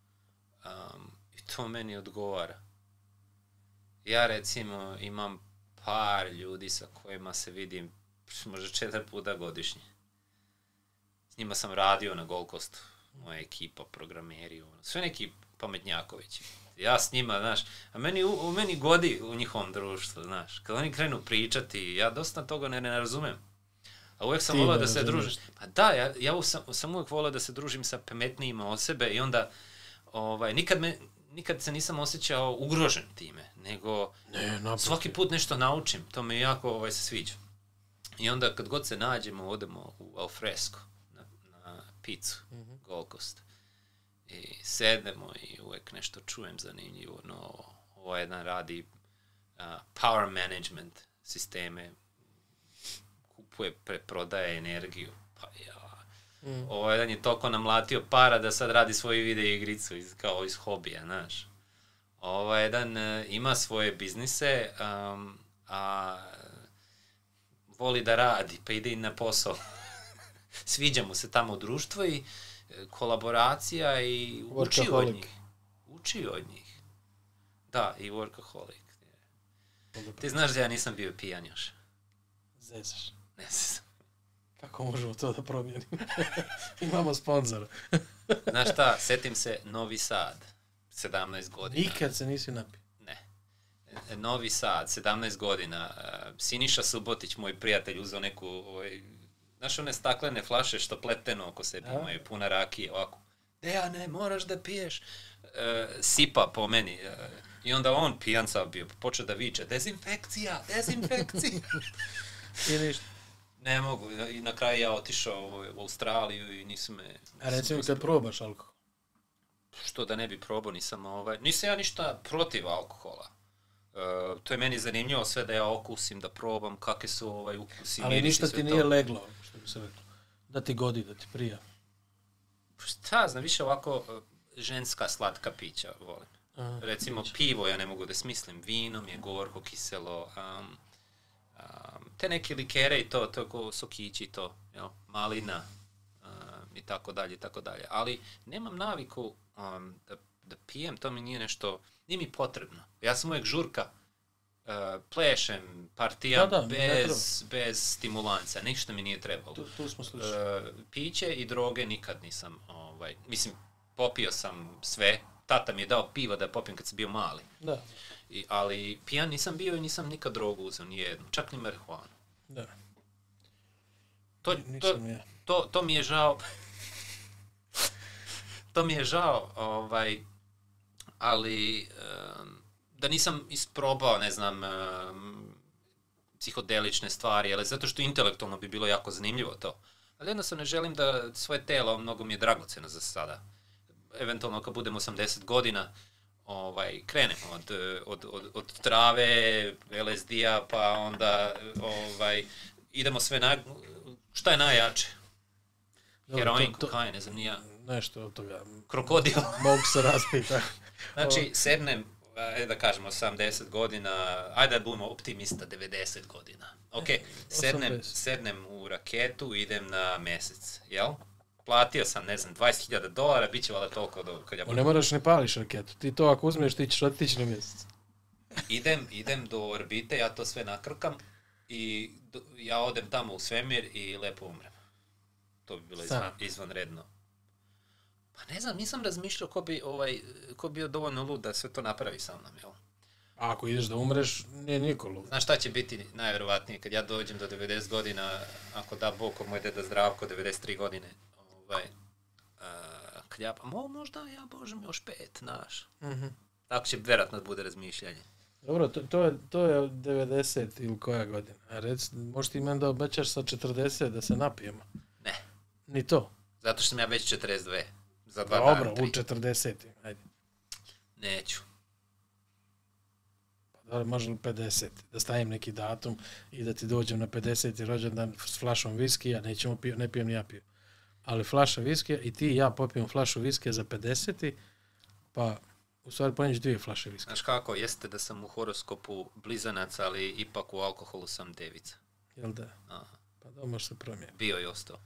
um, i to meni odgovara. Ja recimo imam par ljudi sa kojima se vidim možda četiri puta godišnje. S njima sam radio na Gold Coastu, moja ekipa, programeri, sve neki pametnjakovići. Ja s njima, znaš, a meni, u, u meni godi u njihovom društvu, znaš. Kad oni krenu pričati, ja dosta toga ne, ne razumem. A uvijek sam volao da se družim. Pa da, ja, ja sam, sam uvijek volao da se družim sa pametnijima od sebe i onda ovaj, nikad, me, nikad se nisam osjećao ugrožen time, nego ne, svaki put nešto naučim. To me jako ovaj, se sviđa. I onda kad god se nađemo, odemo u Alfresco na, na picu, mm-hmm. Gold Coast. I sednemo i uvijek nešto čujem zanimljivo. No, ovo jedan radi uh, power management sisteme, kupuje, preprodaje energiju. Pa ja, mm. ovo jedan je toliko namlatio para da sad radi svoju video igricu iz, kao iz hobija, znaš. Ovo jedan uh, ima svoje biznise, um, a voli da radi, pa ide i na posao. Sviđa mu se tamo društvo i kolaboracija i uči od njih. Uči od njih. Da, i workaholic. Ti znaš da ja nisam bio pijan još. Zezaš. Ne znam. Kako možemo to da promijenimo? Imamo sponzora. Znaš šta, setim se Novi Sad, sedamnaest godina. Nikad se nisi napio. Ne. Novi Sad, sedamnaest godina. Siniša Subotić, moj prijatelj, uzeo neku, ovaj, znaš one staklene flaše što pleteno oko sebi imaju, puna rakije, ovako. Dejane, moraš da piješ. E, sipa po meni. E, I onda on, pijan sam bio, počeo da viče, dezinfekcija, dezinfekcija. I ništa. Ne mogu. I na kraju ja otišao u Australiju i nisu me... A recimo kad probaš alkohol? Što da ne bi probao, nisam ovaj... Nisam ja ništa protiv alkohola. Uh, to je meni zanimljivo sve da ja okusim, da probam kakve su ovaj ukusi. Ali ništa ti nije to leglo, što bi se reklo. Da ti godi, da ti prija. Šta znam, više ovako ženska slatka pića volim. Aha, recimo pića. Pivo ja ne mogu da smislim, vino mi je gorko, kiselo, um, um, te neke likere i to, to je ko sokići i to, jel? Malina um, i tako dalje i tako dalje. Ali nemam naviku um, da, da pijem, to mi nije nešto, nije mi potrebno. Ja sam uvijek žurka, uh, plešem, partijam, da, da, bez, bez stimulanca, ništa mi nije trebalo. Tu, tu smo slušali. Uh, piće i droge nikad nisam, ovaj, mislim, popio sam sve. Tata mi je dao piva da popijem kad sam bio mali. Da. I, ali pijan nisam bio i nisam nikad drogu uzeo, nijednu. Čak ni marihuanu. Da. To, to, to, to mi je žao. to mi je žao, ovaj, ali um, da nisam isprobao, ne znam, um, psihodelične stvari, ali zato što intelektualno bi bilo jako zanimljivo to. Ali jednostavno ne želim da svoje telo, mnogo mi je dragoceno za sada. Eventualno kad budem osamdeset godina, ovaj, krenemo od, od, od, od trave, L S D-a, pa onda ovaj, idemo sve na... Šta je najjače? Dobre, heroin, to, to, kokain, ne znam, nija. Nešto od toga. Krokodil. Mogu se raspita. Znači, sednem, da kažemo, osamdeset godina, ajde da budemo optimista, devedeset godina. Ok, sednem, sednem u raketu, idem na mesec, jel? Platio sam, ne znam, dvadeset hiljada dolara, bit će valjda toliko do... Kad ja budem... Ne moraš ne pališ raketu, ti to ako uzmeš, ti ćeš otići na mjesec. Idem, idem do orbite, ja to sve nakrkam i do, ja odem tamo u svemir i lepo umrem. To bi bilo izvan, izvanredno. Pa ne znam, nisam razmišljao ko bi, ovaj, ko bio dovoljno lud da sve to napravi sa mnom, jel? A ako ideš da umreš, nije niko lud. Znaš šta će biti najvjerovatnije kad ja dođem do devedeset godina, ako da Bog, ko moj deda Zdravko, devedeset tri godine, ovaj, uh, kad ja, pa mo, možda ja, Bože mi, još pet, znaš. Mm-hmm. Tako će vjerojatno bude razmišljanje. Dobro, to, to, je, to je devedeset ili koja godina. A reci, možeš ti meni da obećaš sa četrdeset da se napijemo? Ne. Ni to? Zato što sam ja već četrdeset dve. Za dva Dobro, dana, tri. U četrdeset. Ajde. Neću. Pa da, može li pedeset? Da stavim neki datum i da ti dođem na pedeseti rođendan s flašom viskija, nećemo pio, ne pijem ni ja pijem. Ali flaša viskija i ti i ja popijem flašu viskija za pedeseti, pa u stvari pojeniš dvije flaše viskija. Znaš kako, jeste da sam u horoskopu blizanac, ali ipak u alkoholu sam devica. Jel da? Aha. Pa da, može se promijeni. Bio i ostao.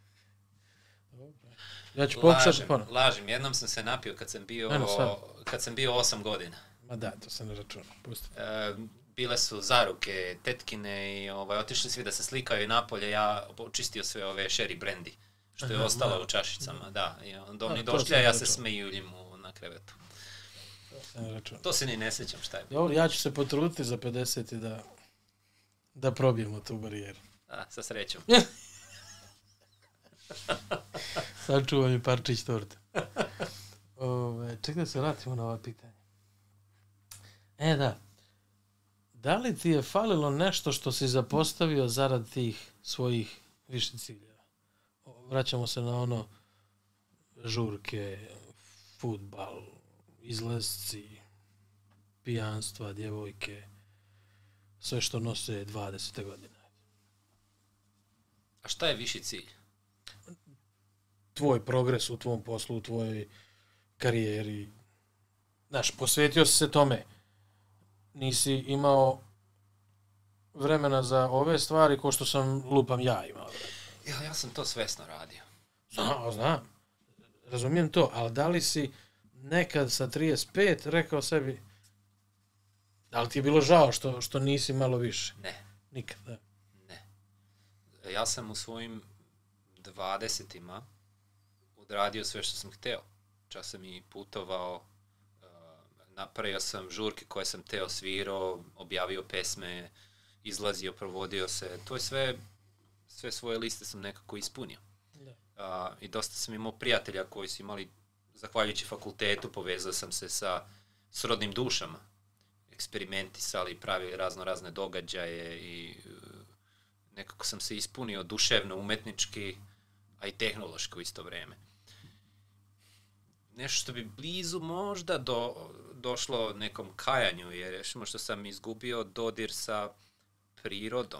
Dobro. Ja ću pokušati ponovno. Lažim, jednom sam se napio kad sam bio, Eno, kad sam bio osam godina. Ma da, to se ne računa, pusti. E, bile su zaruke, tetkine i ovaj, otišli svi da se slikaju napolje, ja očistio sve ove sherry brandy, što je Aha, ostalo da. u čašicama, da. I onda oni došli, a ja se smejuljim na krevetu. To se ne računa. To se ni ne sjećam šta je bilo. Dobro, ja ću se potruditi za pedeset i da, da probijemo tu barijeru. Da, sa srećom. Sačuvaj mi parčić torte. Ove, ček da se vratimo na ova pitanja. E da, da li ti je falilo nešto što si zapostavio zarad tih svojih viših ciljeva? Vraćamo se na ono žurke, fudbal, izlazci, pijanstva, djevojke, sve što nose dvadesete godine. A šta je viši cilj? Tvoj progres u tvom poslu, u tvojoj karijeri. Znaš, posvetio si se tome. Nisi imao vremena za ove stvari ko što sam lupam ja imao. Ja, ja sam to svesno radio. Znam, znam. Razumijem to, ali da li si nekad sa trideset pet rekao sebi Ali ti je bilo žao što, što nisi malo više? Ne. Nikad, da. Ne. Ja sam u svojim dvadesetima odradio sve što sam hteo. Čak sam i putovao, napravio sam žurke koje sam teo, svirao, objavio pesme, izlazio, provodio se. To je sve, sve svoje liste sam nekako ispunio. Da. A, I dosta sam imao prijatelja koji su imali, zahvaljujući fakultetu, povezao sam se sa srodnim dušama. Eksperimentisali, pravili razno razne događaje i nekako sam se ispunio duševno, umetnički, a i tehnološki u isto vreme. Nešto što bi blizu možda do, došlo nekom kajanju, jer rešimo što sam izgubio dodir sa prirodom,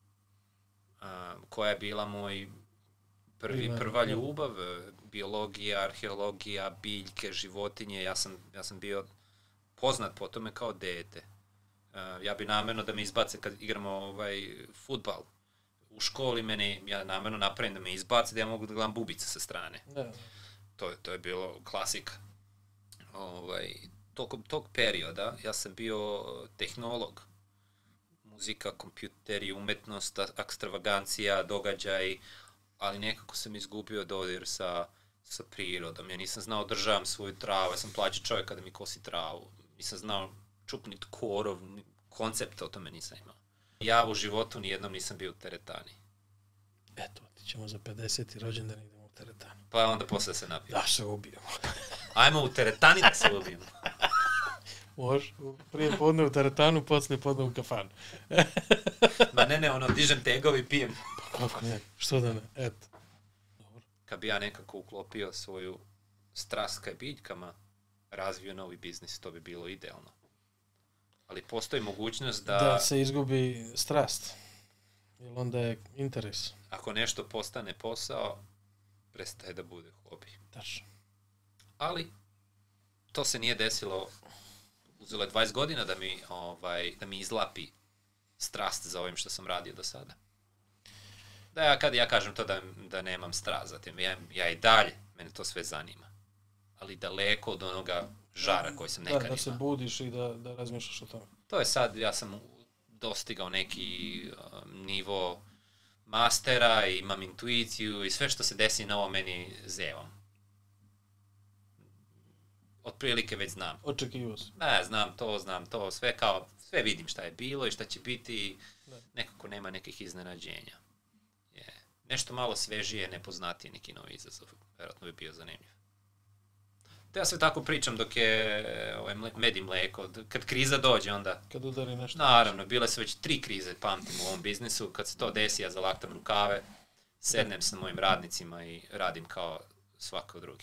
a, koja je bila moj prvi, prva ljubav, biologija, arheologija, biljke, životinje. Ja sam, ja sam bio poznat po tome kao dete. Uh, ja bi namerno da me izbace kad igramo ovaj, fudbal. U školi mene, ja namerno napravim da me izbace, da ja mogu da gledam bubice sa strane. Da. To, to je bilo klasika. Ovaj, tokom tog perioda ja sam bio tehnolog. Muzika, kompjuteri, umetnost, ekstravagancija, događaj, ali nekako sam izgubio dodir sa, sa prirodom. Ja nisam znao državam svoju travu, ja sam plaćao čovjek kada mi kosi travu. Nisam znao čupnit korov, koncepta o tome nisam imao. Ja u životu nijednom nisam bio u teretani. Eto, ti ćemo za pedeseti rođendan idemo u teretanu. Pa onda posle se napijemo. Da se ubijemo. Ajmo u teretani da se ubijemo. Može, prije podne u teretanu, poslije podne u kafanu. Ma ne, ne, ono, dižem tegovi i pijem. Pa kako ne, što da ne, eto. Dobro. Kad bi ja nekako uklopio svoju strast ka biljkama, razvio novi biznis, to bi bilo idealno. Ali postoji mogućnost da... Da se izgubi strast. Jer onda je interes. Ako nešto postane posao, prestaje da bude hobi. Tačno. Ali, to se nije desilo, uzelo je dvadeset godina da mi, ovaj, da mi izlapi strast za ovim što sam radio do sada. Da ja, kad ja kažem to da, da nemam strast, zatim ja, ja i dalje, mene to sve zanima. Ali daleko od onoga žara koji sam nekad imao. Da, da se budiš i da, da razmišljaš o tome. To je sad, ja sam dostigao neki uh, nivo mastera i imam intuiciju i sve što se desi na ovo meni zevam. Otprilike već znam. Očekivao sam. Ne, znam to, znam to, sve kao, sve vidim šta je bilo i šta će biti i nekako nema nekih iznenađenja. Je. Nešto malo svežije, nepoznatije, neki novi izazov. Vjerojatno bi bio zanimljiv. To ja sve tako pričam dok je ovaj, med i mleko. Kad kriza dođe, onda... Kad udari nešto. Naravno, bile su već tri krize, pamtim, u ovom biznisu. Kad se to desi, ja zalaktam rukave, sednem sa mojim radnicima i radim kao svako drugi.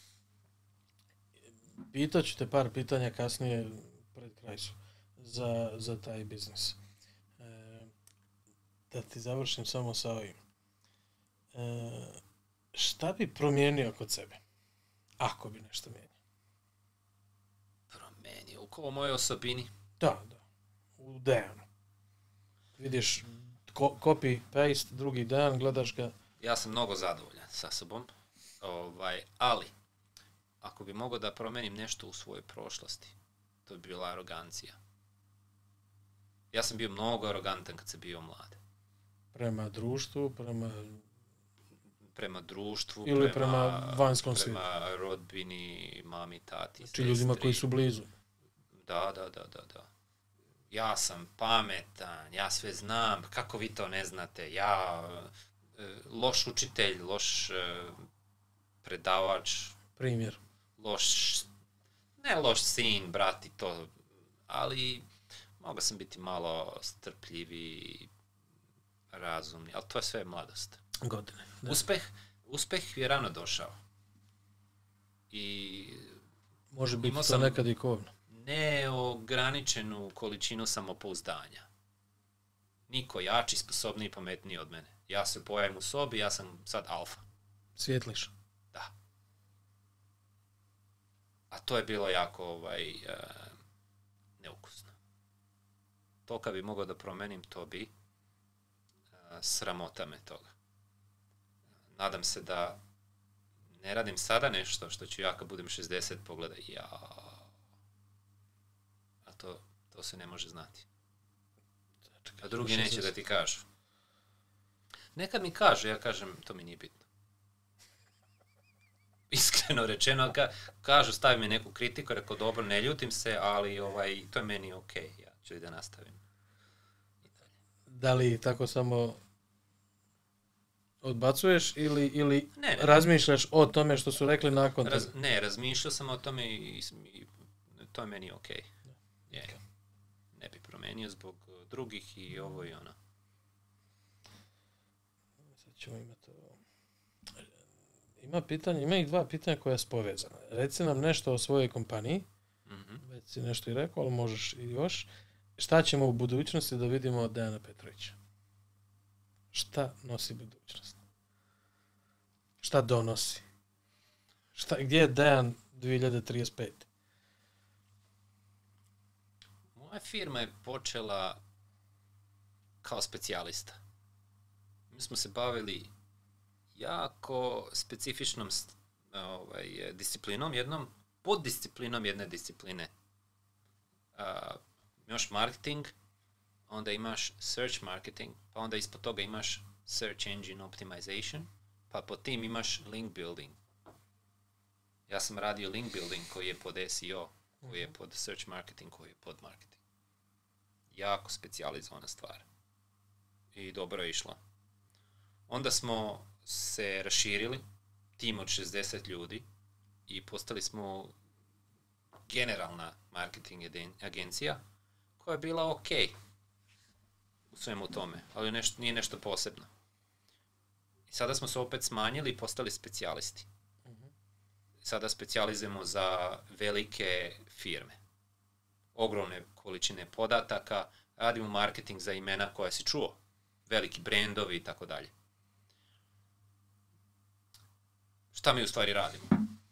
Pitaću te par pitanja kasnije, pred kraj su, za, za taj biznis. E, da ti završim samo sa ovim. E, šta bi promijenio kod sebe? Ako bi nešto mijenio. Promijenio? U ko mojoj osobini? Da, da. U danu. Vidiš ko, copy, paste, drugi dan, gledaš ga. Ja sam mnogo zadovoljan sa sobom, ovaj, ali ako bi mogao da promenim nešto u svojoj prošlosti, to bi bila arogancija. Ja sam bio mnogo arogantan kad sam bio mlad. Prema društvu, prema... Prema društvu, ili prema, prema vanskom svijetu. Prema rodbini, mami, tati, znači ljudima koji su blizu. Da, da, da, da, da. Ja sam pametan, ja sve znam, kako vi to ne znate, ja loš učitelj, loš predavač. Primjer. Loš, ne loš sin, brat i to, ali mogao sam biti malo strpljiviji, razumni, ali to je sve mladost. Godine. Da. Uspeh, uspeh je rano došao. I može biti to nekad i kovno. Neograničenu količinu samopouzdanja. Niko jači, sposobniji i pametniji od mene. Ja se pojavim u sobi, ja sam sad alfa. Svijetliš. Da. A to je bilo jako ovaj, uh, neukusno. To kad bi mogao da promenim, to bi uh, sramota me toga. Nadam se da ne radim sada nešto što ću ja kad budem šezdeset pogledati. Ja. A to, to To se ne može znati. Čekaj, A drugi više neće se- da ti kažu. Nekad mi kažu, ja kažem, to mi nije bitno. Iskreno rečeno, ka, kažu, stavi mi neku kritiku, rekao, dobro, ne ljutim se, ali ovaj, to je meni okej, ja ću i da nastavim. I dalje. Da li tako samo odbacuješ ili, ili Ne, ne. razmišljaš o tome što su rekli nakon Raz, toga? ne, razmišljao sam o tome i, i to je meni okej. Je. Ne bi promenio zbog drugih i ovo i ono. Sad ćemo imati ovo. Ima pitanje, ima ih dva pitanja koja su povezana. Reci nam nešto o svojoj kompaniji. Mhm. Već si nešto i rekao, ali možeš i još. Šta ćemo u budućnosti da vidimo od Dejana Petrovića? Šta nosi budućnost? Šta donosi? Šta, gdje je Dejan dvije hiljade trideset pete? Moja firma je počela kao specijalista. Mi smo se bavili jako specifičnom st- ovaj, disciplinom, jednom poddisciplinom jedne discipline. Uh, imaš marketing, onda imaš search marketing, pa onda ispod toga imaš search engine optimization, pa pod tim imaš link building. Ja sam radio link building koji je pod S E O, koji je pod search marketing, koji je pod marketing. Jako specijalizovana stvar. I dobro je išlo. Onda smo se raširili, tim od šezdeset ljudi, i postali smo generalna marketing agencija, koja je bila ok u svemu tome, ali nešto, nije nešto posebno. I sada smo se opet smanjili i postali specijalisti. Sada specijalizujemo za velike firme. Ogromne količine podataka, radimo marketing za imena koja si čuo, veliki brendovi i tako dalje. Šta mi u stvari radimo?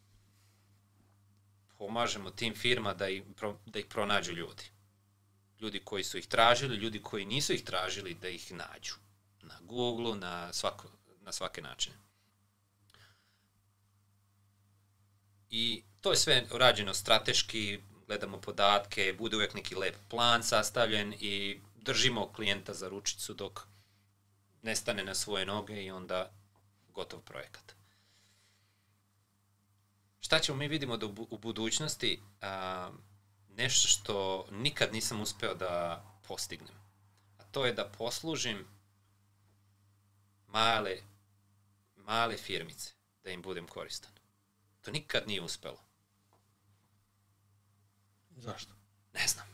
Pomažemo tim firma da ih, da ih pronađu ljudi. Ljudi koji su ih tražili, ljudi koji nisu ih tražili da ih nađu. Na Google-u, na, svako, na svake načine. I to je sve rađeno strateški, gledamo podatke, bude uvijek neki lep plan sastavljen i držimo klijenta za ručicu dok ne stane na svoje noge i onda gotov projekat. Šta ćemo mi vidimo da u budućnosti? A, nešto što nikad nisam uspeo da postignem. A to je da poslužim male, male firmice, da im budem koristan. To nikad nije uspelo. Zašto? Ne znam.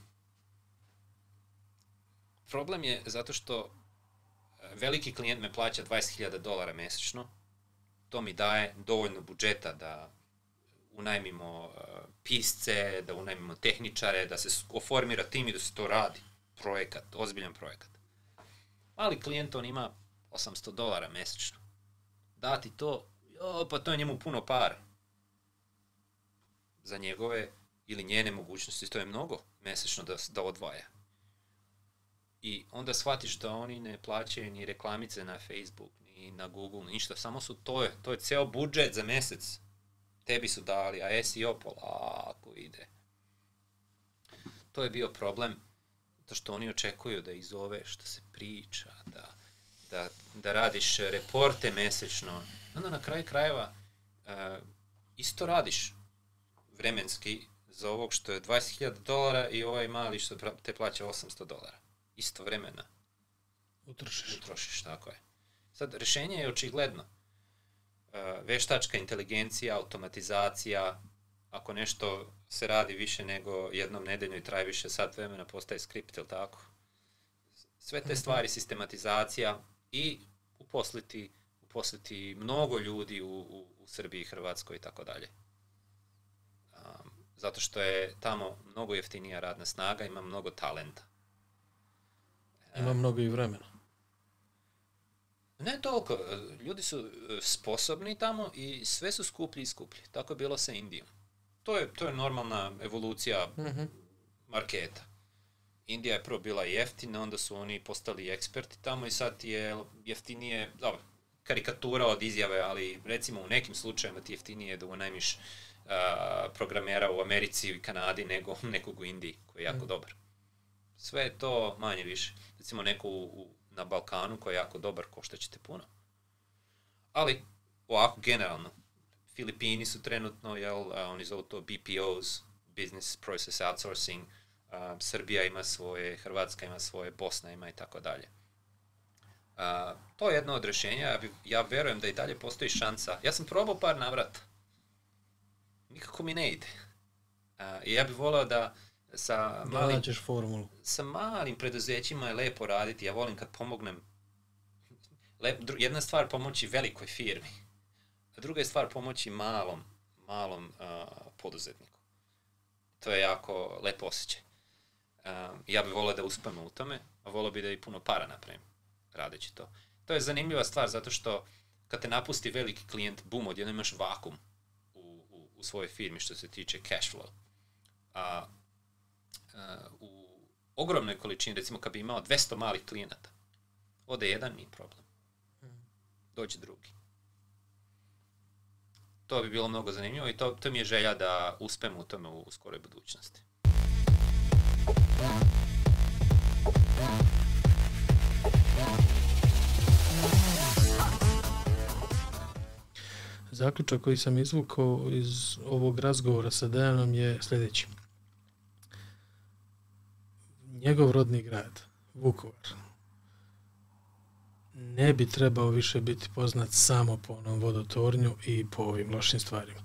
Problem je zato što veliki klijent me plaća dvadeset hiljada dolara mesečno. To mi daje dovoljno budžeta da unajmimo uh, pisce, da unajmimo tehničare, da se oformira tim i da se to radi. Projekat, ozbiljan projekat. Mali klijent, on ima osamsto dolara mesečno. Dati to, jo, pa to je njemu puno para. Za njegove ili njene mogućnosti, to je mnogo mesečno da, da odvaja. I onda shvatiš da oni ne plaćaju ni reklamice na Facebook, ni na Google, ništa, samo su to je, to je ceo budžet za mesec. Tebi su dali, a S E O polako ide. To je bio problem, to što oni očekuju da izoveš, da se priča, da, da, da radiš reporte mesečno. Onda na kraju krajeva uh, isto radiš vremenski za ovog što je dvadeset hiljada dolara i ovaj mali što te plaća osamsto dolara. Isto vremena. Utrošiš. Utrošiš, tako je. Sad, rešenje je očigledno. Veštačka inteligencija, automatizacija, ako nešto se radi više nego jednom nedeljno i traje više sat vremena, postaje skript, ili tako? Sve te stvari, sistematizacija i uposliti, uposliti mnogo ljudi u, u, u Srbiji, Hrvatskoj i tako dalje. Zato što je tamo mnogo jeftinija radna snaga, ima mnogo talenta. Ima mnogo i vremena. Ne toliko. Ljudi su sposobni tamo i sve su skuplji i skuplji. Tako je bilo sa Indijom. To je, to je normalna evolucija mm-hmm. marketa. Indija je prvo bila jeftina, onda su oni postali eksperti tamo i sad je jeftinije, dobro, karikatura od izjave, ali recimo u nekim slučajima ti jeftinije da unajmiš uh, programera u Americi i Kanadi nego nekog u Indiji, koji je jako mm. dobar. Sve je to manje više. Recimo neko u, u, na Balkanu koji je jako dobar, košta će te puno. Ali, ovako generalno, Filipini su trenutno, jel, a, oni zovu to B P Os, Business Process Outsourcing, a, Srbija ima svoje, Hrvatska ima svoje, Bosna ima i tako dalje. A, to je jedno od rješenja, ja, ja verujem da i dalje postoji šansa. Ja sam probao par navrata. Nikako mi ne ide. A, I ja bih volao da sa malim, formulu. sa malim preduzećima je lepo raditi. Ja volim kad pomognem. Lep, dru, jedna stvar pomoći velikoj firmi, a druga je stvar pomoći malom, malom uh, poduzetniku. To je jako lep osjećaj. Uh, ja bih volio da uspem u tome, a volio bih da i puno para napravim radeći to. To je zanimljiva stvar zato što kad te napusti veliki klijent, bum, odjednom imaš vakum u, u, u svojoj firmi što se tiče cash flow. A uh, u ogromnoj količini, recimo kad bi imao dvjesto malih klijenata, ode jedan, nije problem. Dođe drugi. To bi bilo mnogo zanimljivo i to, to mi je želja da uspem u tome u, u skoroj budućnosti. Zaključak koji sam izvukao iz ovog razgovora sa Dejanom je sljedeći. Njegov rodni grad, Vukovar, ne bi trebao više biti poznat samo po onom vodotornju i po ovim lošim stvarima.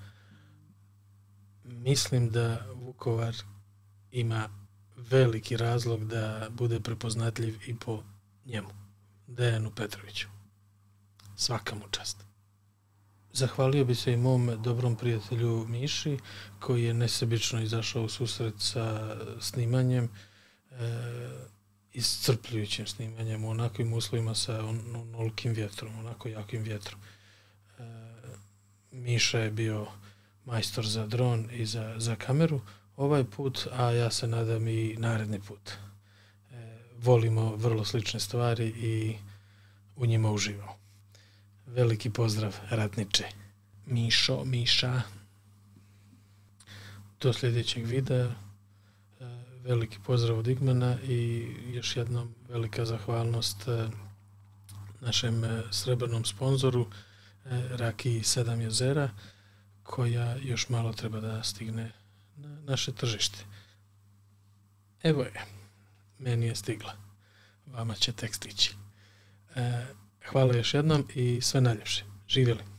Mislim da Vukovar ima veliki razlog da bude prepoznatljiv i po njemu, Dejanu Petroviću. Svaka mu čast. Zahvalio bi se i mom dobrom prijatelju Miši, koji je nesebično izašao u susret sa snimanjem, e, iscrpljujućim snimanjem u onakvim uslovima sa on, onolikim vjetrom, onako jakim vjetrom. E, Miša je bio majstor za dron i za, za kameru ovaj put, a ja se nadam i naredni put. E, volimo vrlo slične stvari i u njima uživamo. Veliki pozdrav, ratniče. Mišo, Miša. Do sljedećeg videa. Veliki pozdrav od Igmana i još jednom velika zahvalnost našem srebrnom sponzoru Rakiji sedam jezera, koja još malo treba da stigne na naše tržište. Evo je, meni je stigla. Vama će tek stići. Hvala još jednom i sve najljepše. Živjeli.